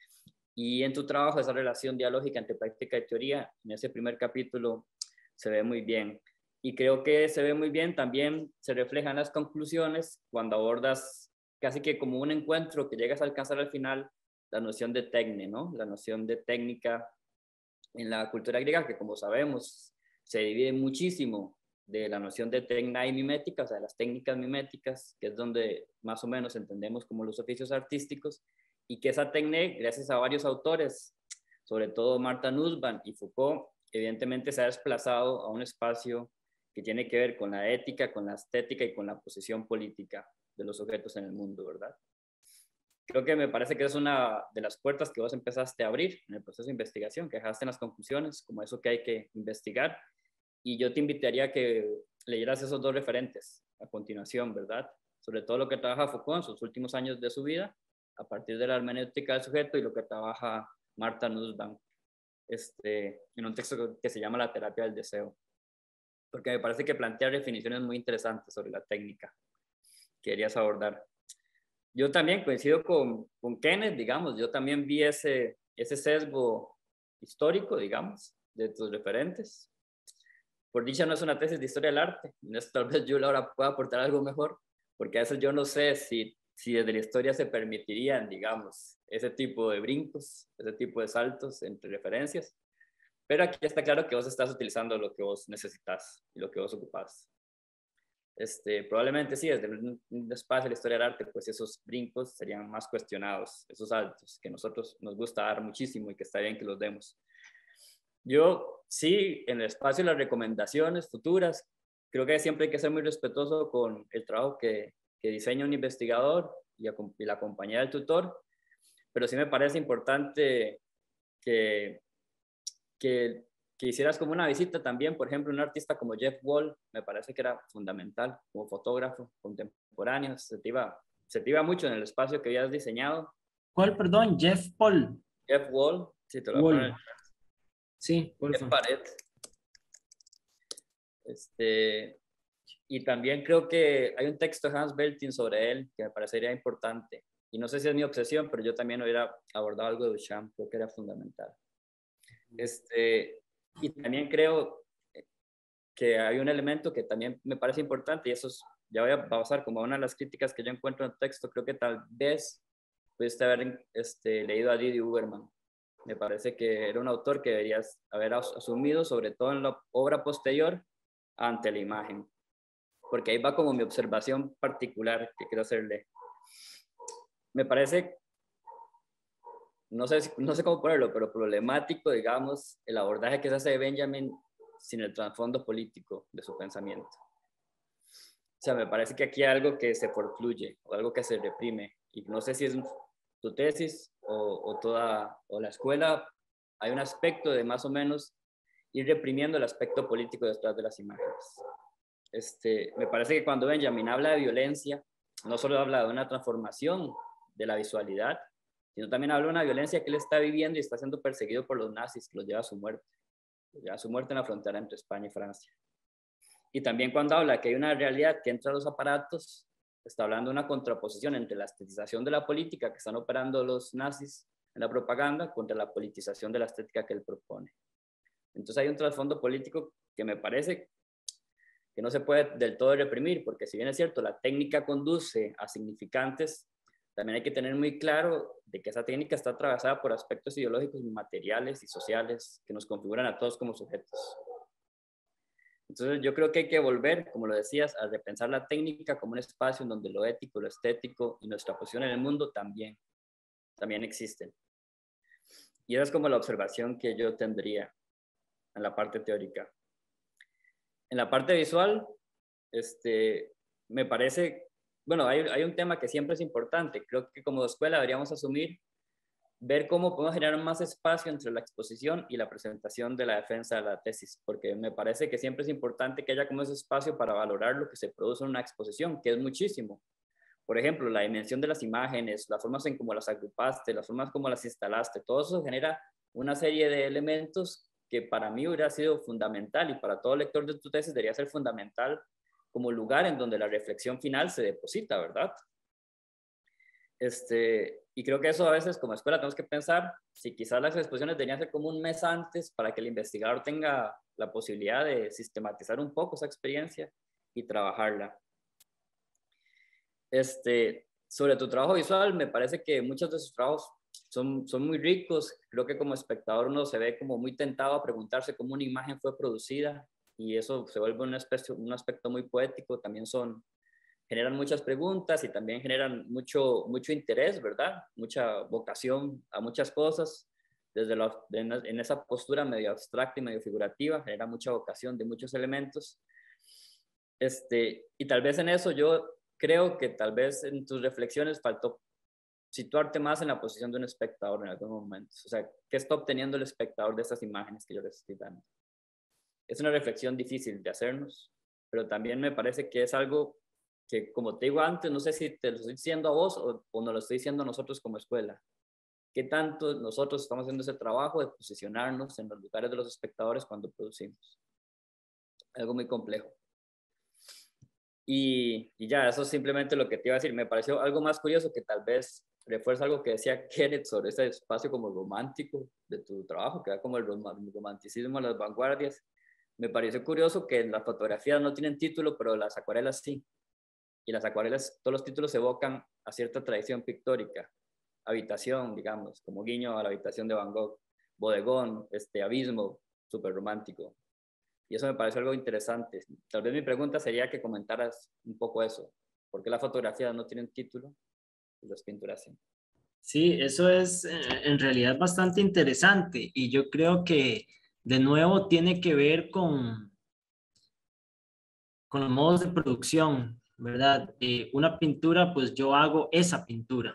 Y en tu trabajo, esa relación dialógica entre práctica y teoría, en ese primer capítulo, se ve muy bien. Y creo que se ve muy bien, también se reflejan las conclusiones cuando abordas casi que como un encuentro que llegas a alcanzar al final, la noción de tecne, ¿no? La noción de técnica en la cultura griega, que como sabemos, se divide muchísimo de la noción de tecna y mimética, o sea, de las técnicas miméticas, que es donde más o menos entendemos como los oficios artísticos, y que esa tecne, gracias a varios autores, sobre todo Martha Nussbaum y Foucault, evidentemente se ha desplazado a un espacio que tiene que ver con la ética, con la estética y con la posición política de los objetos en el mundo, ¿verdad? Creo que me parece que es una de las puertas que vos empezaste a abrir en el proceso de investigación, que dejaste en las conclusiones, como eso que hay que investigar. Y yo te invitaría a que leyeras esos dos referentes a continuación, ¿verdad? Sobre todo lo que trabaja Foucault en sus últimos años de su vida, a partir de la hermenéutica del sujeto, y lo que trabaja Martha Nussbaum este, en un texto que se llama La terapia del deseo. Porque me parece que plantea definiciones muy interesantes sobre la técnica que querías abordar. Yo también coincido con, con Kenneth, digamos, yo también vi ese, ese sesgo histórico, digamos, de tus referentes. Por dicha no es una tesis de historia del arte, en esto tal vez yo ahora pueda aportar algo mejor, porque a veces yo no sé si, si desde la historia se permitirían, digamos, ese tipo de brincos, ese tipo de saltos entre referencias, pero aquí está claro que vos estás utilizando lo que vos necesitas y lo que vos ocupás. Este, probablemente sí, desde un espacio de la historia del arte, pues esos brincos serían más cuestionados, esos saltos que a nosotros nos gusta dar muchísimo y que está bien que los demos. Yo sí, en el espacio de las recomendaciones futuras, creo que siempre hay que ser muy respetuoso con el trabajo que, que diseña un investigador y, a, y la compañía del tutor, pero sí me parece importante que, que, que hicieras como una visita también, por ejemplo, un artista como Jeff Wall, me parece que era fundamental como fotógrafo contemporáneo, se te iba, se te iba mucho en el espacio que habías diseñado. ¿Cuál, perdón? Jeff Paul. Jeff Wall, sí, te lo voy a poner. Sí, por Jeff Paret. Este, y también creo que hay un texto de Hans Belting sobre él que me parecería importante. Y no sé si es mi obsesión, pero yo también hubiera abordado algo de Duchamp, creo que era fundamental. Este, y también creo que hay un elemento que también me parece importante, y eso es, ya voy a pasar como una de las críticas que yo encuentro en el texto. Creo que tal vez pudiste haber este, leído a Didi Uberman. Me parece que era un autor que deberías haber asumido, sobre todo en la obra posterior, ante la imagen. Porque ahí va como mi observación particular que quiero hacerle. Me parece, no sé, no sé cómo ponerlo, pero problemático, digamos, el abordaje que se hace de Benjamin sin el trasfondo político de su pensamiento. O sea, me parece que aquí hay algo que se forfluye o algo que se reprime. Y no sé si es tu tesis o, o toda o la escuela, hay un aspecto de más o menos ir reprimiendo el aspecto político detrás de las imágenes. Este, me parece que cuando Benjamin habla de violencia, no solo habla de una transformación de la visualidad, sino también habla de una violencia que él está viviendo y está siendo perseguido por los nazis, que los lleva a su muerte, los lleva a su muerte en la frontera entre España y Francia. Y también cuando habla que hay una realidad que entra a los aparatos, está hablando de una contraposición entre la estetización de la política que están operando los nazis en la propaganda contra la politización de la estética que él propone. Entonces hay un trasfondo político que me parece que no se puede del todo reprimir, porque si bien es cierto, la técnica conduce a significantes, también hay que tener muy claro de que esa técnica está atravesada por aspectos ideológicos, materiales y sociales que nos configuran a todos como sujetos. Entonces yo creo que hay que volver, como lo decías, a repensar la técnica como un espacio en donde lo ético, lo estético y nuestra posición en el mundo también, también existen. Y esa es como la observación que yo tendría en la parte teórica. En la parte visual, este, me parece, bueno, hay, hay un tema que siempre es importante. Creo que como escuela deberíamos asumir, ver cómo podemos generar más espacio entre la exposición y la presentación de la defensa de la tesis, porque me parece que siempre es importante que haya como ese espacio para valorar lo que se produce en una exposición, que es muchísimo. Por ejemplo, la dimensión de las imágenes, las formas en cómo las agrupaste, las formas como las instalaste, todo eso genera una serie de elementos que para mí hubiera sido fundamental y para todo lector de tu tesis debería ser fundamental como lugar en donde la reflexión final se deposita, ¿verdad? Este, y creo que eso a veces como escuela tenemos que pensar si quizás las exposiciones deberían ser como un mes antes para que el investigador tenga la posibilidad de sistematizar un poco esa experiencia y trabajarla. Este, sobre tu trabajo visual, me parece que muchos de sus trabajos son, son muy ricos. Creo que como espectador uno se ve como muy tentado a preguntarse cómo una imagen fue producida y eso se vuelve un aspecto, un aspecto muy poético. También son, generan muchas preguntas y también generan mucho, mucho interés, ¿verdad? Mucha vocación a muchas cosas. Desde la, en, en esa postura medio abstracta y medio figurativa, genera mucha vocación de muchos elementos. Este, y tal vez en eso yo creo que tal vez en tus reflexiones faltó situarte más en la posición de un espectador en algunos momentos. O sea, ¿qué está obteniendo el espectador de estas imágenes que yo les estoy dando? Es una reflexión difícil de hacernos, pero también me parece que es algo que, como te digo antes, no sé si te lo estoy diciendo a vos o, o nos lo estoy diciendo a nosotros como escuela. ¿Qué tanto nosotros estamos haciendo ese trabajo de posicionarnos en los lugares de los espectadores cuando producimos? Algo muy complejo. Y, y ya, eso es simplemente lo que te iba a decir. Me pareció algo más curioso que tal vez refuerza algo que decía Kenneth sobre ese espacio como romántico de tu trabajo, que era como el romanticismo a las vanguardias. Me pareció curioso que las fotografías no tienen título, pero las acuarelas sí. Y las acuarelas, todos los títulos evocan a cierta tradición pictórica. Habitación, digamos, como guiño a la habitación de Van Gogh. Bodegón, este, abismo, súper romántico. Y eso me parece algo interesante. Tal vez mi pregunta sería que comentaras un poco eso. ¿Por qué las fotografías no tienen título y las pinturas sí? Sí, eso es eh, en realidad bastante interesante y yo creo que de nuevo tiene que ver con, con los modos de producción, ¿verdad? Eh, una pintura, pues yo hago esa pintura.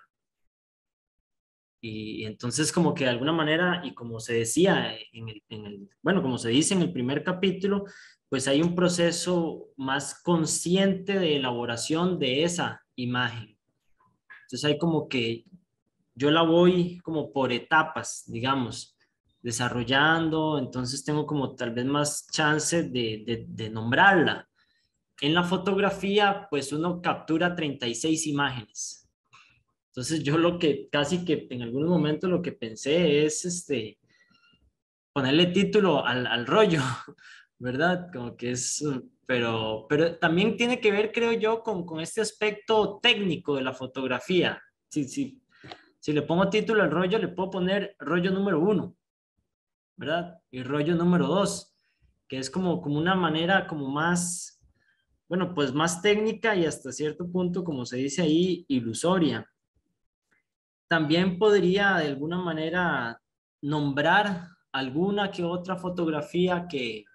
Y, y entonces como que de alguna manera, y como se decía en el, en el, bueno, como se dice en el primer capítulo, pues hay un proceso más consciente de elaboración de esa imagen. Entonces hay como que yo la voy como por etapas, digamos, desarrollando, entonces tengo como tal vez más chance de, de, de nombrarla. En la fotografía, pues uno captura treinta y seis imágenes. Entonces yo lo que casi que en algunos momentos lo que pensé es este, ponerle título al, al rollo, ¿verdad? Como que es, pero, pero también tiene que ver, creo yo, con, con este aspecto técnico de la fotografía. Si, si, si le pongo título al rollo, le puedo poner rollo número uno, ¿verdad? Y rollo número dos, que es como, como una manera como más, bueno, pues más técnica y hasta cierto punto, como se dice ahí, ilusoria. También podría de alguna manera nombrar alguna que otra fotografía que,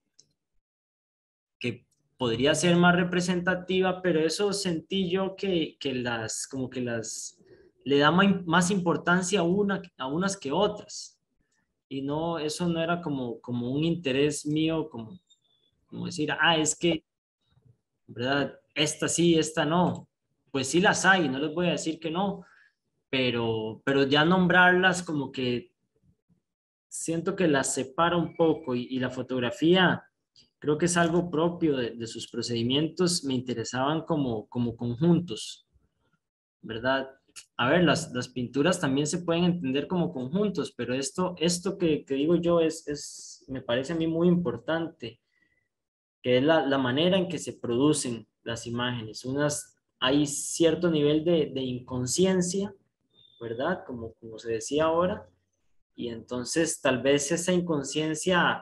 que podría ser más representativa, pero eso sentí yo que, que las, como que las, le da más importancia a, una, a unas que otras. Y no, eso no era como, como un interés mío, como, como decir, ah, es que, ¿verdad? Esta sí, esta no. Pues sí las hay, no les voy a decir que no, pero, pero ya nombrarlas como que siento que las separa un poco y, y la fotografía creo que es algo propio de, de sus procedimientos, me interesaban como, como conjuntos, ¿verdad? A ver, las, las pinturas también se pueden entender como conjuntos, pero esto, esto que, que digo yo es, es, me parece a mí muy importante, que es la, la manera en que se producen las imágenes. Unas, hay cierto nivel de, de inconsciencia, ¿verdad? Como, como se decía ahora, y entonces tal vez esa inconsciencia,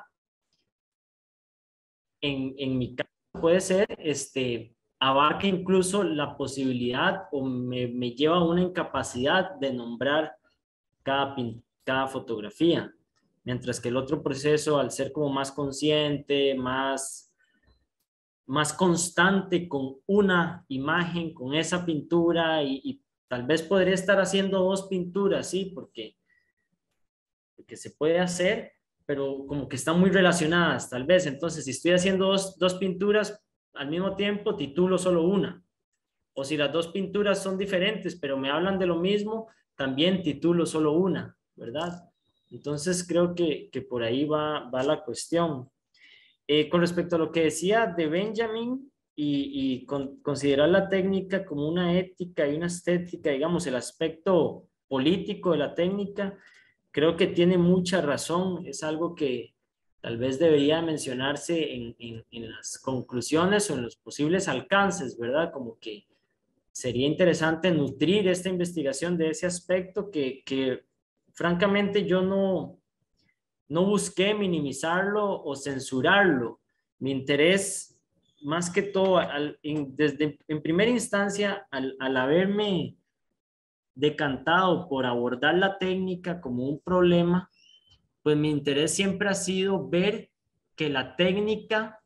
en, en mi caso puede ser, este, abarca incluso la posibilidad o me, me lleva a una incapacidad de nombrar cada, pin, cada fotografía, mientras que el otro proceso, al ser como más consciente, más, más constante con una imagen, con esa pintura, y, y tal vez podría estar haciendo dos pinturas, sí, porque, porque se puede hacer, pero como que están muy relacionadas, tal vez. Entonces, si estoy haciendo dos, dos pinturas al mismo tiempo, titulo solo una. O si las dos pinturas son diferentes, pero me hablan de lo mismo, también titulo solo una, ¿verdad? Entonces, creo que, que por ahí va, va la cuestión. Eh, con respecto a lo que decía de Benjamin y, y con, considerar la técnica como una ética y una estética, digamos, el aspecto político de la técnica, creo que tiene mucha razón. Es algo que tal vez debería mencionarse en, en, en las conclusiones o en los posibles alcances, ¿verdad? Como que sería interesante nutrir esta investigación de ese aspecto que, que francamente yo no, no busqué minimizarlo o censurarlo. Mi interés, más que todo, al, en, desde en primera instancia, al, al haberme decantado por abordar la técnica como un problema, pues mi interés siempre ha sido ver que la técnica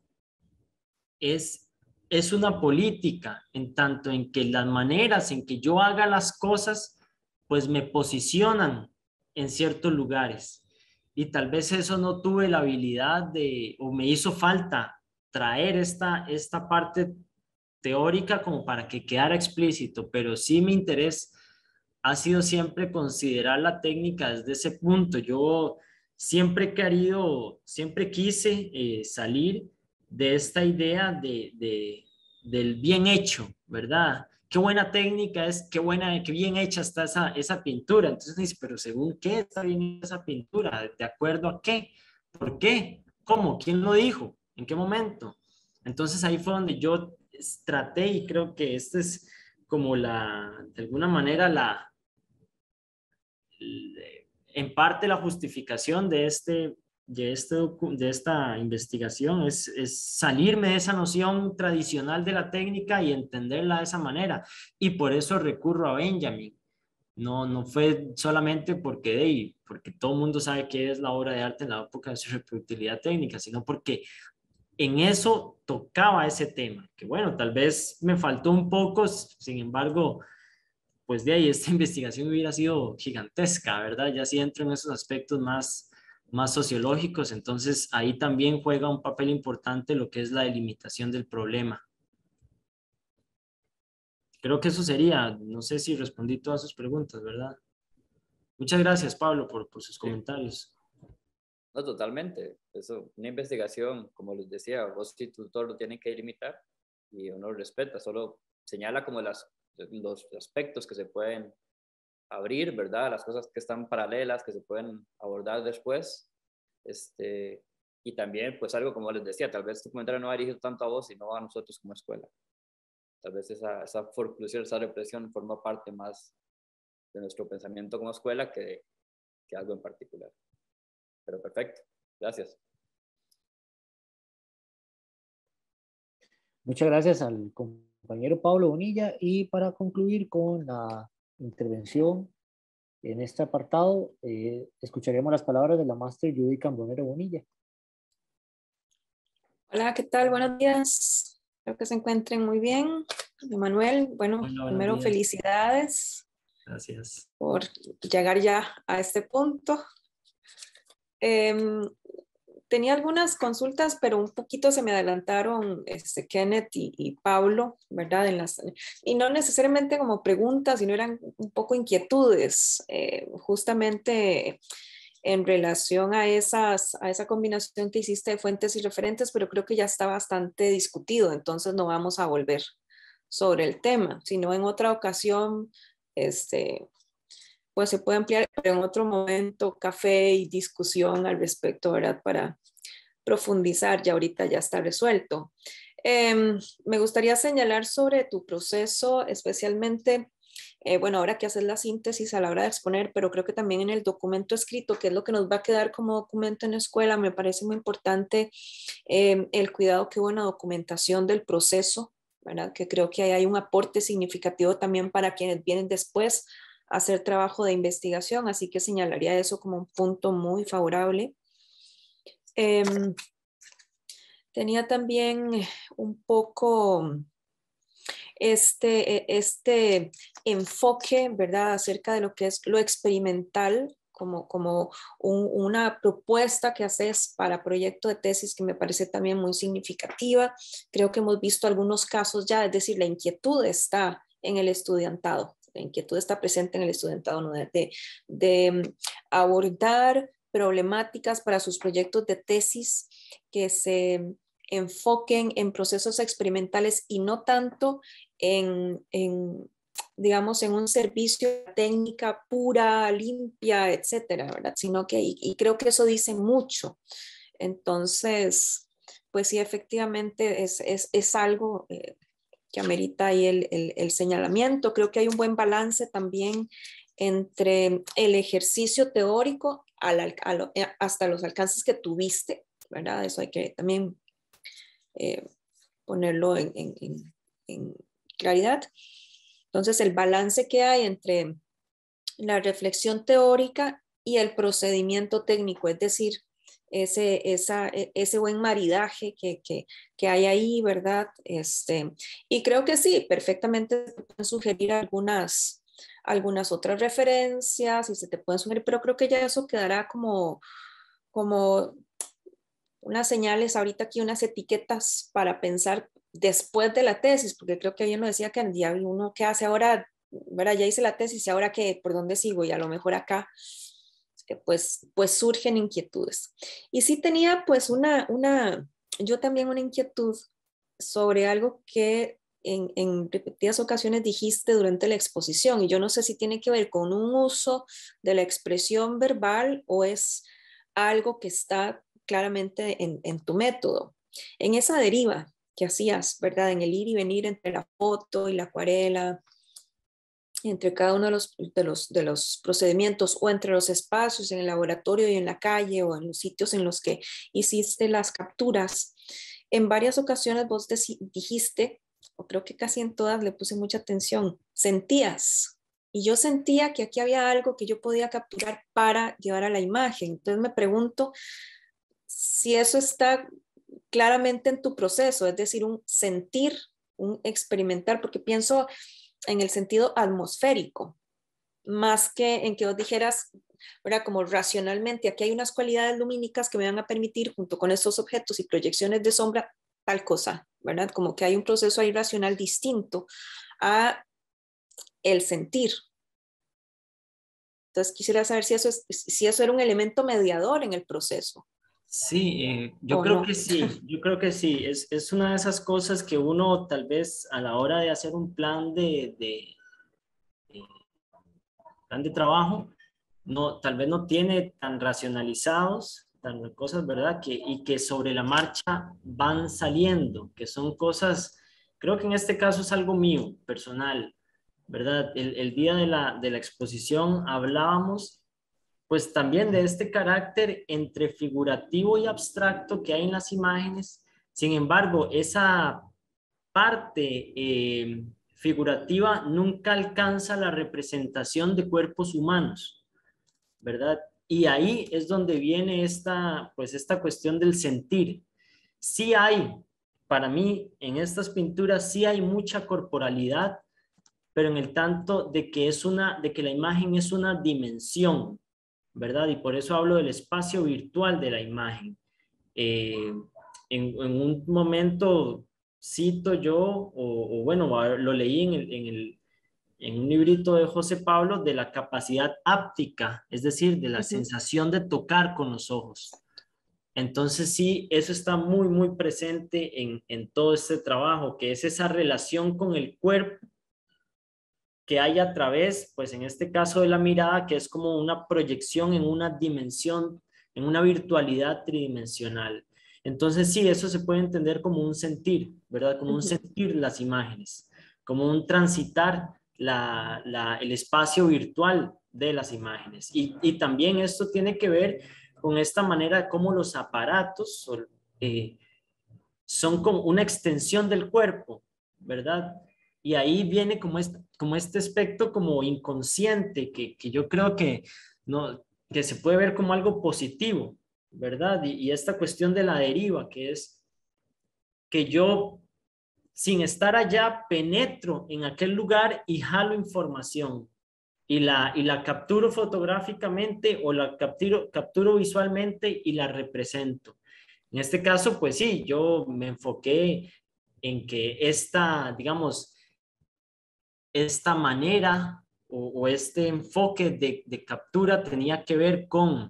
es, es una política, en tanto en que las maneras en que yo haga las cosas, pues me posicionan en ciertos lugares. Y tal vez eso no tuve la habilidad de, o me hizo falta traer esta, esta parte teórica como para que quedara explícito, pero sí mi interés ha sido siempre considerar la técnica desde ese punto. Yo siempre he querido, siempre quise eh, salir de esta idea de, de, del bien hecho, ¿verdad? Qué buena técnica es, qué buena, qué bien hecha está esa, esa pintura. Entonces dice, pero ¿según qué está bien esa pintura? ¿De acuerdo a qué? ¿Por qué? ¿Cómo? ¿Quién lo dijo? ¿En qué momento? Entonces ahí fue donde yo traté, y creo que esta es como la, de alguna manera, la, en parte la justificación de, este, de, este, de esta investigación es, es salirme de esa noción tradicional de la técnica y entenderla de esa manera. Y por eso recurro a Benjamin. No, no fue solamente porque, hey, porque todo el mundo sabe qué es la obra de arte en la época de su reproductibilidad técnica, sino porque en eso tocaba ese tema, que bueno, tal vez me faltó un poco, sin embargo, pues de ahí esta investigación hubiera sido gigantesca, ¿verdad? Ya si entro en esos aspectos más, más sociológicos, entonces ahí también juega un papel importante lo que es la delimitación del problema. Creo que eso sería, no sé si respondí todas sus preguntas, ¿verdad? Muchas gracias, Pablo, por, por sus comentarios. No, totalmente. Eso, una investigación, como les decía, vos y tu tutor lo tienen que delimitar y uno lo respeta, solo señala como las, los aspectos que se pueden abrir, ¿verdad? Las cosas que están paralelas, que se pueden abordar después. Este, y también, pues algo como les decía, tal vez tu comentario no va dirigido tanto a vos, sino a nosotros como escuela. Tal vez esa, esa forclusión, esa represión forma parte más de nuestro pensamiento como escuela que, que algo en particular. Pero perfecto, gracias. Muchas gracias al compañero Pablo Bonilla, y para concluir con la intervención en este apartado, eh, escucharemos las palabras de la máster Judy Cambronero Bonilla. Hola, ¿qué tal? Buenos días. Espero que se encuentren muy bien. Manuel, bueno, Hola, primero días. Felicidades. Gracias. Por llegar ya a este punto. Eh, tenía algunas consultas, pero un poquito se me adelantaron este, Kenneth y, y Pablo, ¿verdad? En las, y no necesariamente como preguntas, sino eran un poco inquietudes, eh, justamente en relación a, esas, a esa combinación que hiciste de fuentes y referentes, pero creo que ya está bastante discutido, entonces no vamos a volver sobre el tema, sino en otra ocasión, este, pues se puede ampliar, pero en otro momento café y discusión al respecto, ¿verdad? Para profundizar, ya ahorita ya está resuelto. Eh, me gustaría señalar sobre tu proceso, especialmente, eh, bueno, ahora que haces la síntesis a la hora de exponer, pero creo que también en el documento escrito, que es lo que nos va a quedar como documento en la escuela, me parece muy importante eh, el cuidado que hubo en la documentación del proceso, ¿verdad? Que creo que ahí hay un aporte significativo también para quienes vienen después hacer trabajo de investigación, así que señalaría eso como un punto muy favorable. Eh, tenía también un poco este, este enfoque, ¿verdad?, acerca de lo que es lo experimental, como, como un, una propuesta que haces para proyecto de tesis que me parece también muy significativa. Creo que hemos visto algunos casos ya, es decir, la inquietud está en el estudiantado, la inquietud está presente en el estudiantado, ¿no?, de, de, de abordar problemáticas para sus proyectos de tesis que se enfoquen en procesos experimentales y no tanto en, en digamos, en un servicio de técnica pura, limpia, etcétera, ¿verdad? Sino que, y, y creo que eso dice mucho. Entonces, pues sí, efectivamente es, es, es algo eh, que amerita ahí el, el, el señalamiento. Creo que hay un buen balance también entre el ejercicio teórico al, al, hasta los alcances que tuviste, ¿verdad? Eso hay que también eh, ponerlo en, en, en, en claridad. Entonces, el balance que hay entre la reflexión teórica y el procedimiento técnico, es decir, ese, esa, ese buen maridaje que, que, que hay ahí, ¿verdad? Este, y creo que sí, perfectamente se pueden sugerir algunas, algunas otras referencias y se te pueden sugerir, pero creo que ya eso quedará como, como unas señales, ahorita aquí unas etiquetas para pensar después de la tesis, porque creo que alguien nos decía que el día uno qué hace ahora, ¿verdad? Ya hice la tesis y ahora qué, ¿por dónde sigo? Y a lo mejor acá, pues, pues surgen inquietudes. Y sí tenía pues una, una, yo también una inquietud sobre algo que en, en repetidas ocasiones dijiste durante la exposición, y yo no sé si tiene que ver con un uso de la expresión verbal o es algo que está claramente en, en tu método. En esa deriva que hacías, ¿verdad? En el ir y venir entre la foto y la acuarela, entre cada uno de los, de los, de los procedimientos o entre los espacios en el laboratorio y en la calle o en los sitios en los que hiciste las capturas, en varias ocasiones vos dijiste, o creo que casi en todas le puse mucha atención, sentías. Y yo sentía que aquí había algo que yo podía capturar para llevar a la imagen. Entonces me pregunto si eso está claramente en tu proceso, es decir, un sentir, un experimentar, porque pienso en el sentido atmosférico, más que en que vos dijeras, ¿verdad? Como racionalmente, aquí hay unas cualidades lumínicas que me van a permitir, junto con estos objetos y proyecciones de sombra, tal cosa, ¿verdad? Como que hay un proceso ahí racional distinto a el sentir. Entonces quisiera saber si eso, es, si eso era un elemento mediador en el proceso. Sí, eh, yo creo no? que sí, yo creo que sí, es, es una de esas cosas que uno tal vez a la hora de hacer un plan de, de, de, plan de trabajo, no, tal vez no tiene tan racionalizados, tan cosas, ¿verdad? Que, y que sobre la marcha van saliendo, que son cosas, creo que en este caso es algo mío, personal, ¿verdad? El, el día de la, de la exposición hablábamos pues también de este carácter entre figurativo y abstracto que hay en las imágenes. Sin embargo, esa parte eh, figurativa nunca alcanza la representación de cuerpos humanos, ¿verdad? Y ahí es donde viene esta, pues esta cuestión del sentir. Sí hay, para mí, en estas pinturas sí hay mucha corporalidad, pero en el tanto de que, es una, de que la imagen es una dimensión, ¿verdad? Y por eso hablo del espacio virtual de la imagen. Eh, en, en, un momento cito yo, o, o bueno, lo leí en, el, en, el, en un librito de José Pablo, de la capacidad áptica, es decir, de la uh-huh. sensación de tocar con los ojos. Entonces sí, eso está muy, muy presente en, en todo este trabajo, que es esa relación con el cuerpo que hay a través, pues en este caso de la mirada, que es como una proyección en una dimensión, en una virtualidad tridimensional. Entonces sí, eso se puede entender como un sentir, ¿verdad? Como un sentir las imágenes, como un transitar la, la, el espacio virtual de las imágenes. Y, y también esto tiene que ver con esta manera de cómo los aparatos eh, son como una extensión del cuerpo, ¿verdad? Y ahí viene como este, como este aspecto como inconsciente que, que yo creo que, no, que se puede ver como algo positivo, ¿verdad? Y, y esta cuestión de la deriva, que es que yo, sin estar allá, penetro en aquel lugar y jalo información y la, y la capturo fotográficamente o la capturo, capturo visualmente y la represento. En este caso, pues sí, yo me enfoqué en que esta, digamos, esta manera o, o este enfoque de, de captura tenía que ver con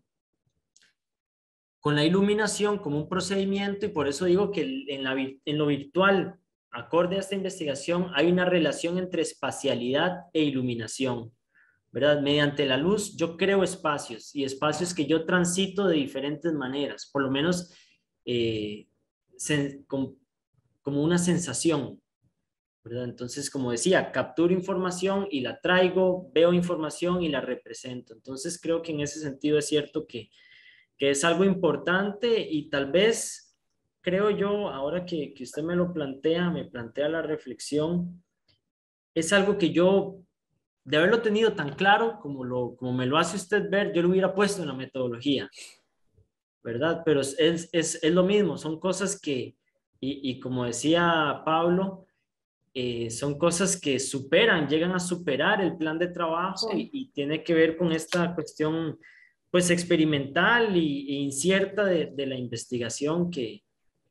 con la iluminación como un procedimiento, y por eso digo que en, la, en lo virtual, acorde a esta investigación, hay una relación entre espacialidad e iluminación, ¿verdad? Mediante la luz yo creo espacios, y espacios que yo transito de diferentes maneras, por lo menos eh, sen, como, como una sensación, ¿verdad? Entonces, como decía, capturo información y la traigo, veo información y la represento. Entonces, creo que en ese sentido es cierto que que es algo importante, y tal vez, creo yo, ahora que, que usted me lo plantea, me plantea la reflexión, es algo que yo, de haberlo tenido tan claro como, lo, como me lo hace usted ver, yo lo hubiera puesto en la metodología, ¿verdad? Pero es, es, es, es lo mismo, son cosas que, y, y como decía Pablo, eh, son cosas que superan, llegan a superar el plan de trabajo, Sí. y, y tiene que ver con esta cuestión pues experimental y, e incierta de, de la investigación que,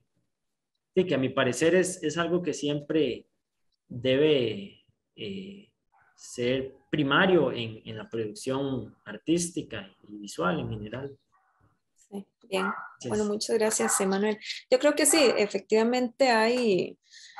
sí, que a mi parecer es, es algo que siempre debe eh, ser primario en, en la producción artística y visual en general. Sí, bien. Yes. Bueno, muchas gracias, Emanuel. Yo creo que sí, efectivamente hay,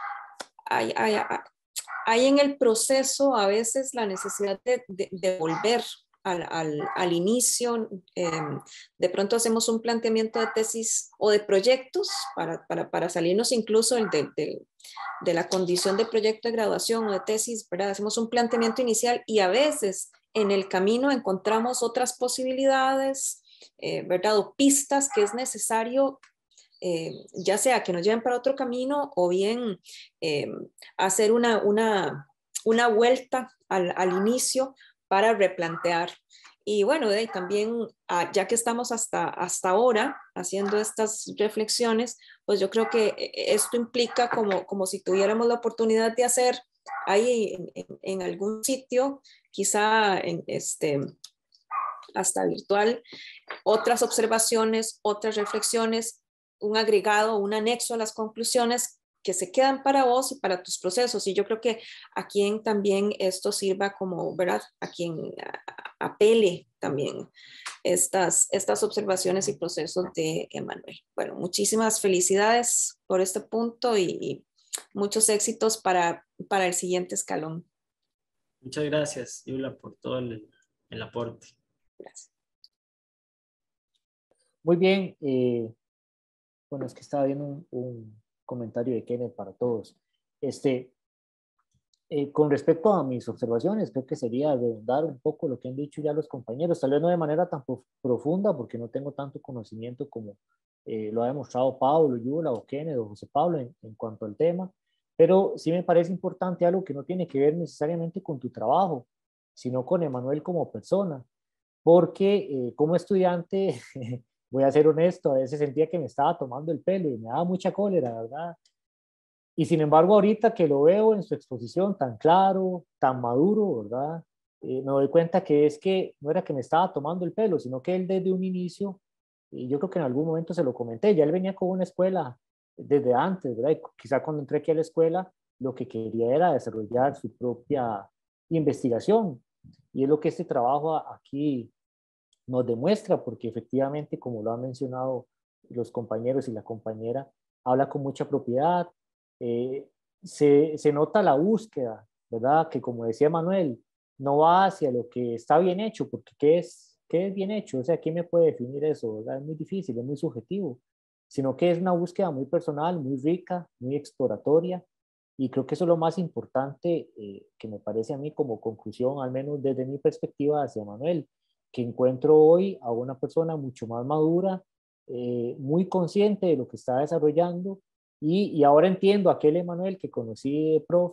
hay, hay, hay en el proceso a veces la necesidad de, de, de volver al, al, al inicio. Eh, de pronto hacemos un planteamiento de tesis o de proyectos para, para, para salirnos incluso de, de, de la condición de proyecto de graduación o de tesis, ¿verdad? Hacemos un planteamiento inicial y a veces en el camino encontramos otras posibilidades, eh, ¿verdad? O pistas que es necesario Eh, ya sea que nos lleven para otro camino o bien eh, hacer una, una, una vuelta al, al, inicio para replantear. Y bueno, de, también ah, ya que estamos hasta, hasta ahora haciendo estas reflexiones, pues yo creo que esto implica como, como si tuviéramos la oportunidad de hacer ahí en, en, en algún sitio, quizá en este, hasta virtual, otras observaciones, otras reflexiones, un agregado, un anexo a las conclusiones que se quedan para vos y para tus procesos. Y yo creo que a quien también esto sirva como, ¿verdad? A quien apele también estas, estas observaciones y procesos de Emanuel. Bueno, muchísimas felicidades por este punto y, y muchos éxitos para, para el siguiente escalón. Muchas gracias, Yula, por todo el, el aporte. Gracias. Muy bien. Eh, bueno, es que estaba viendo un, un comentario de Kenneth para todos. Este, eh, con respecto a mis observaciones, creo que sería redundar un poco lo que han dicho ya los compañeros, tal vez no de manera tan prof profunda, porque no tengo tanto conocimiento como eh, lo ha demostrado Pablo, Yula o Kenneth o José Pablo en, en cuanto al tema, pero sí me parece importante algo que no tiene que ver necesariamente con tu trabajo, sino con Emanuel como persona, porque eh, como estudiante, voy a ser honesto, a veces sentía que me estaba tomando el pelo y me daba mucha cólera, ¿verdad? Y sin embargo, ahorita que lo veo en su exposición tan claro, tan maduro, ¿verdad? Eh, me doy cuenta que es que no era que me estaba tomando el pelo, sino que él desde un inicio, y yo creo que en algún momento se lo comenté, ya él venía con una escuela desde antes, ¿verdad? Y quizá cuando entré aquí a la escuela, lo que quería era desarrollar su propia investigación. Y es lo que este trabajo aquí nos demuestra, porque efectivamente, como lo han mencionado los compañeros y la compañera, habla con mucha propiedad, eh, se, se nota la búsqueda, ¿verdad? Que como decía Manuel, no va hacia lo que está bien hecho, porque ¿qué es, qué es bien hecho? O sea, ¿quién me puede definir eso? ¿Verdad? Es muy difícil, es muy subjetivo, sino que es una búsqueda muy personal, muy rica, muy exploratoria, y creo que eso es lo más importante eh, que me parece a mí como conclusión, al menos desde mi perspectiva hacia Manuel, que encuentro hoy a una persona mucho más madura, eh, muy consciente de lo que está desarrollando, y, y ahora entiendo a aquel Emanuel que conocí de profe,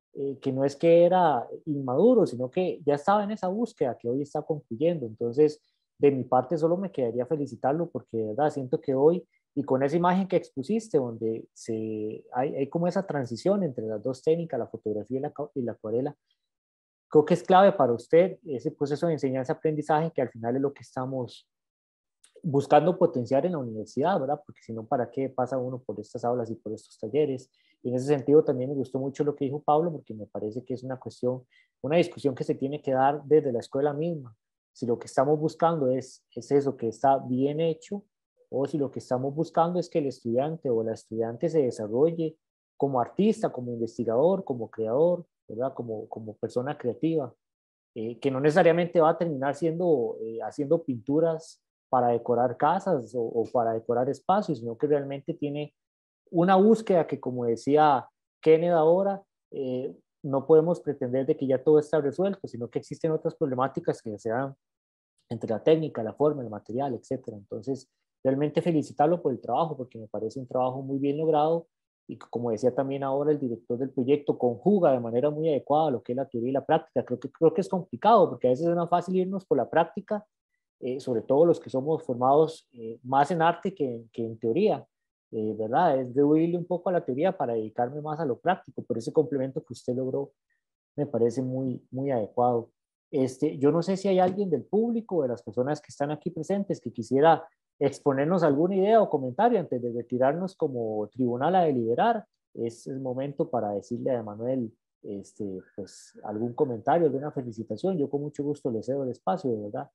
eh, que no es que era inmaduro, sino que ya estaba en esa búsqueda que hoy está concluyendo. Entonces, de mi parte solo me quedaría felicitarlo porque de verdad siento que hoy, y con esa imagen que expusiste, donde se, hay, hay como esa transición entre las dos técnicas, la fotografía y la, y la acuarela, creo que es clave para usted ese proceso de enseñanza-aprendizaje que al final es lo que estamos buscando potenciar en la universidad, ¿verdad? Porque si no, ¿para qué pasa uno por estas aulas y por estos talleres? Y en ese sentido también me gustó mucho lo que dijo Pablo, porque me parece que es una cuestión, una discusión que se tiene que dar desde la escuela misma. Si lo que estamos buscando es, es eso, que está bien hecho, o si lo que estamos buscando es que el estudiante o la estudiante se desarrolle como artista, como investigador, como creador, ¿verdad? Como, como persona creativa, eh, que no necesariamente va a terminar siendo, eh, haciendo pinturas para decorar casas o, o para decorar espacios, sino que realmente tiene una búsqueda que, como decía Kenneth ahora, eh, no podemos pretender de que ya todo está resuelto, sino que existen otras problemáticas que se dan entre la técnica, la forma, el material, etcétera. Entonces, realmente felicitarlo por el trabajo, porque me parece un trabajo muy bien logrado y como decía también ahora el director del proyecto, conjuga de manera muy adecuada lo que es la teoría y la práctica. Creo que, creo que es complicado, porque a veces es más fácil irnos por la práctica, eh, sobre todo los que somos formados eh, más en arte que, que en teoría, eh, ¿verdad? Es de huirle un poco a la teoría para dedicarme más a lo práctico, pero ese complemento que usted logró me parece muy, muy adecuado. Este, yo no sé si hay alguien del público, de las personas que están aquí presentes, que quisiera exponernos alguna idea o comentario antes de retirarnos como tribunal a deliberar. Es el momento para decirle a Emanuel este, pues, algún comentario, alguna felicitación. Yo con mucho gusto le cedo el espacio, de verdad.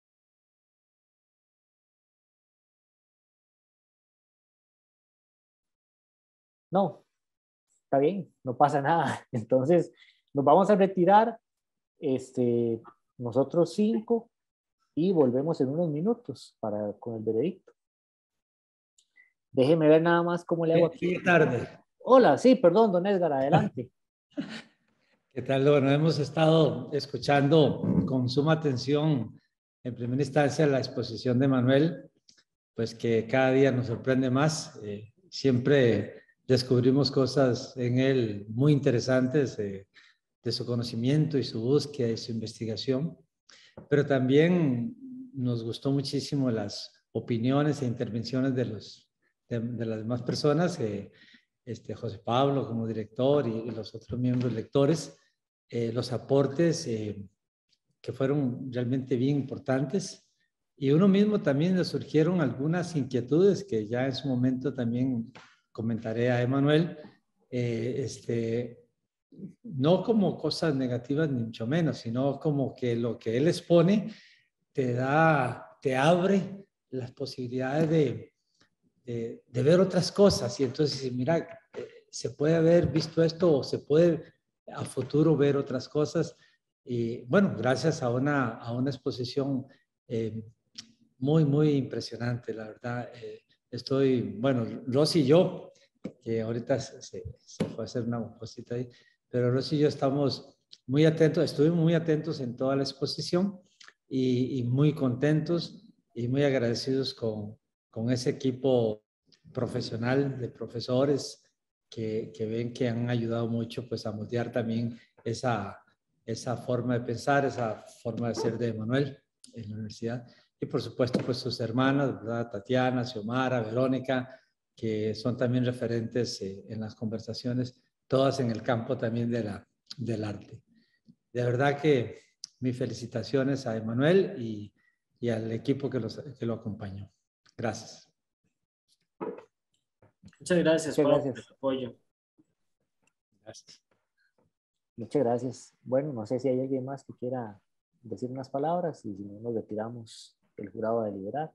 No, está bien, no pasa nada. Entonces, nos vamos a retirar este, nosotros cinco y volvemos en unos minutos para, con el veredicto. Déjeme ver nada más cómo le hago aquí. Qué tarde. Hola, sí, perdón, don Edgar, adelante. ¿Qué tal? Bueno, hemos estado escuchando con suma atención, en primera instancia, la exposición de Manuel, pues que cada día nos sorprende más. Eh, siempre descubrimos cosas en él muy interesantes eh, de su conocimiento y su búsqueda y su investigación, pero también nos gustó muchísimo las opiniones e intervenciones de, los, de, de las demás personas, eh, este, José Pablo como director y, y los otros miembros lectores, eh, los aportes eh, que fueron realmente bien importantes. Y uno mismo también le surgieron algunas inquietudes que ya en su momento también comentaré a Emanuel, eh, este, no como cosas negativas ni mucho menos, sino como que lo que él expone te da, te abre las posibilidades de, de, de ver otras cosas. Y entonces, mira, eh, se puede haber visto esto o se puede a futuro ver otras cosas. Y bueno, gracias a una, a una exposición eh, muy, muy impresionante, la verdad. Eh, estoy, bueno, Rosy y yo, que ahorita se, se, se fue a hacer una cosita ahí, pero Rosy y yo estamos muy atentos, estuvimos muy atentos en toda la exposición y, y muy contentos y muy agradecidos con, con ese equipo profesional de profesores que, que ven que han ayudado mucho pues a moldear también esa, esa forma de pensar, esa forma de ser de Emanuel en la universidad. Y por supuesto, pues sus hermanas, ¿verdad? Tatiana, Xiomara, Verónica, que son también referentes eh, en las conversaciones, todas en el campo también de la, del arte. De verdad que mis felicitaciones a Emanuel y, y al equipo que, los, que lo acompañó. Gracias. Muchas gracias, Muchas Pablo, gracias. por el apoyo. Gracias. Muchas gracias. Bueno, no sé si hay alguien más que quiera decir unas palabras y si no, nos retiramos el jurado a deliberar.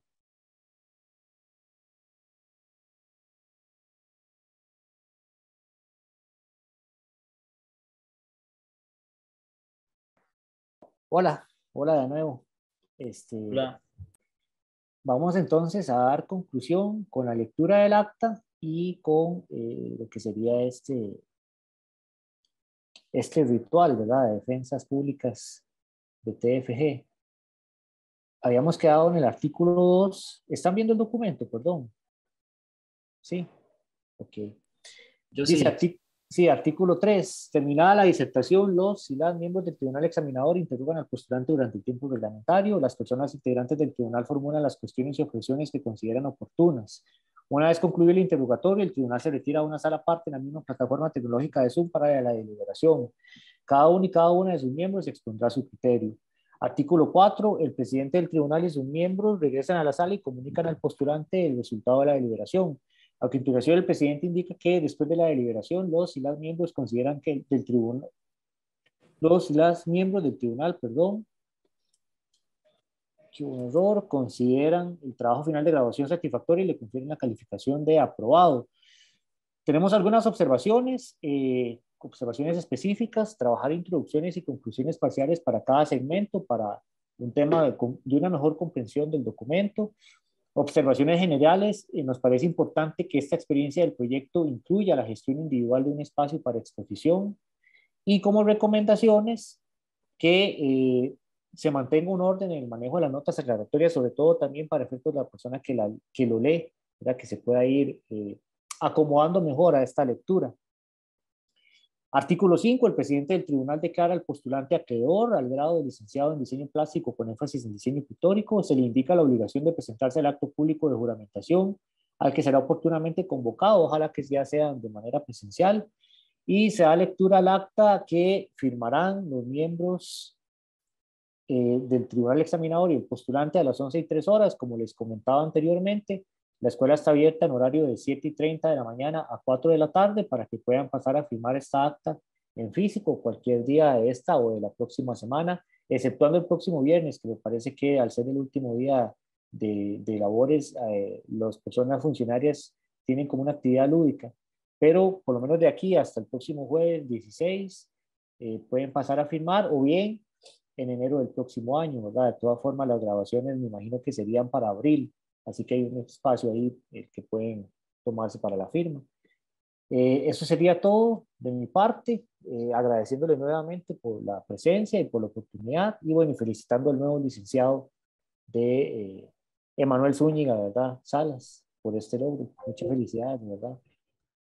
Hola, hola de nuevo. Este, Hola. Vamos entonces a dar conclusión con la lectura del acta y con eh, lo que sería este, este ritual, ¿verdad? De defensas públicas de T F G. Habíamos quedado en el artículo dos. ¿Están viendo el documento? Perdón. Sí. Ok. Yo Dice, sí. artículo. Sí, artículo tres. Terminada la disertación, los y las miembros del tribunal examinador interrogan al postulante durante el tiempo reglamentario. Las personas integrantes del tribunal formulan las cuestiones y objeciones que consideran oportunas. Una vez concluido el interrogatorio, el tribunal se retira a una sala aparte en la misma plataforma tecnológica de Zoom para la deliberación. Cada uno y cada una de sus miembros expondrá su criterio. Artículo cuatro. El presidente del tribunal y sus miembros regresan a la sala y comunican al postulante el resultado de la deliberación. A continuación, el presidente indica que después de la deliberación, los y las miembros consideran que del tribunal, los y las miembros del tribunal, perdón, que un error, consideran el trabajo final de graduación satisfactorio y le confieren la calificación de aprobado. Tenemos algunas observaciones, eh, observaciones específicas, trabajar introducciones y conclusiones parciales para cada segmento, para un tema de, de una mejor comprensión del documento. Observaciones generales, eh, nos parece importante que esta experiencia del proyecto incluya la gestión individual de un espacio para exposición y como recomendaciones que eh, se mantenga un orden en el manejo de las notas aclaratorias, sobre todo también para efectos de la persona que, la, que lo lee, ¿verdad? Que se pueda ir eh, acomodando mejor a esta lectura. Artículo cinco. El presidente del tribunal declara al postulante acreedor al grado de licenciado en diseño plástico con énfasis en diseño pictórico. Se le indica la obligación de presentarse al acto público de juramentación, al que será oportunamente convocado, ojalá que ya sea de manera presencial, y se da lectura al acta que firmarán los miembros eh, del tribunal examinador y el postulante a las once y tres horas, como les comentaba anteriormente. La escuela está abierta en horario de siete y treinta de la mañana a cuatro de la tarde para que puedan pasar a firmar esta acta en físico cualquier día de esta o de la próxima semana, exceptuando el próximo viernes, que me parece que al ser el último día de, de labores, eh, las personas funcionarias tienen como una actividad lúdica. Pero por lo menos de aquí hasta el próximo jueves dieciséis eh, pueden pasar a firmar, o bien en enero del próximo año, ¿verdad? De todas formas, las grabaciones me imagino que serían para abril. Así que hay un espacio ahí eh, que pueden tomarse para la firma. Eh, eso sería todo de mi parte, eh, agradeciéndole nuevamente por la presencia y por la oportunidad, y bueno, felicitando al nuevo licenciado de eh, Emanuel Zúñiga, ¿verdad? Salas, por este logro. Muchas felicidades, ¿verdad?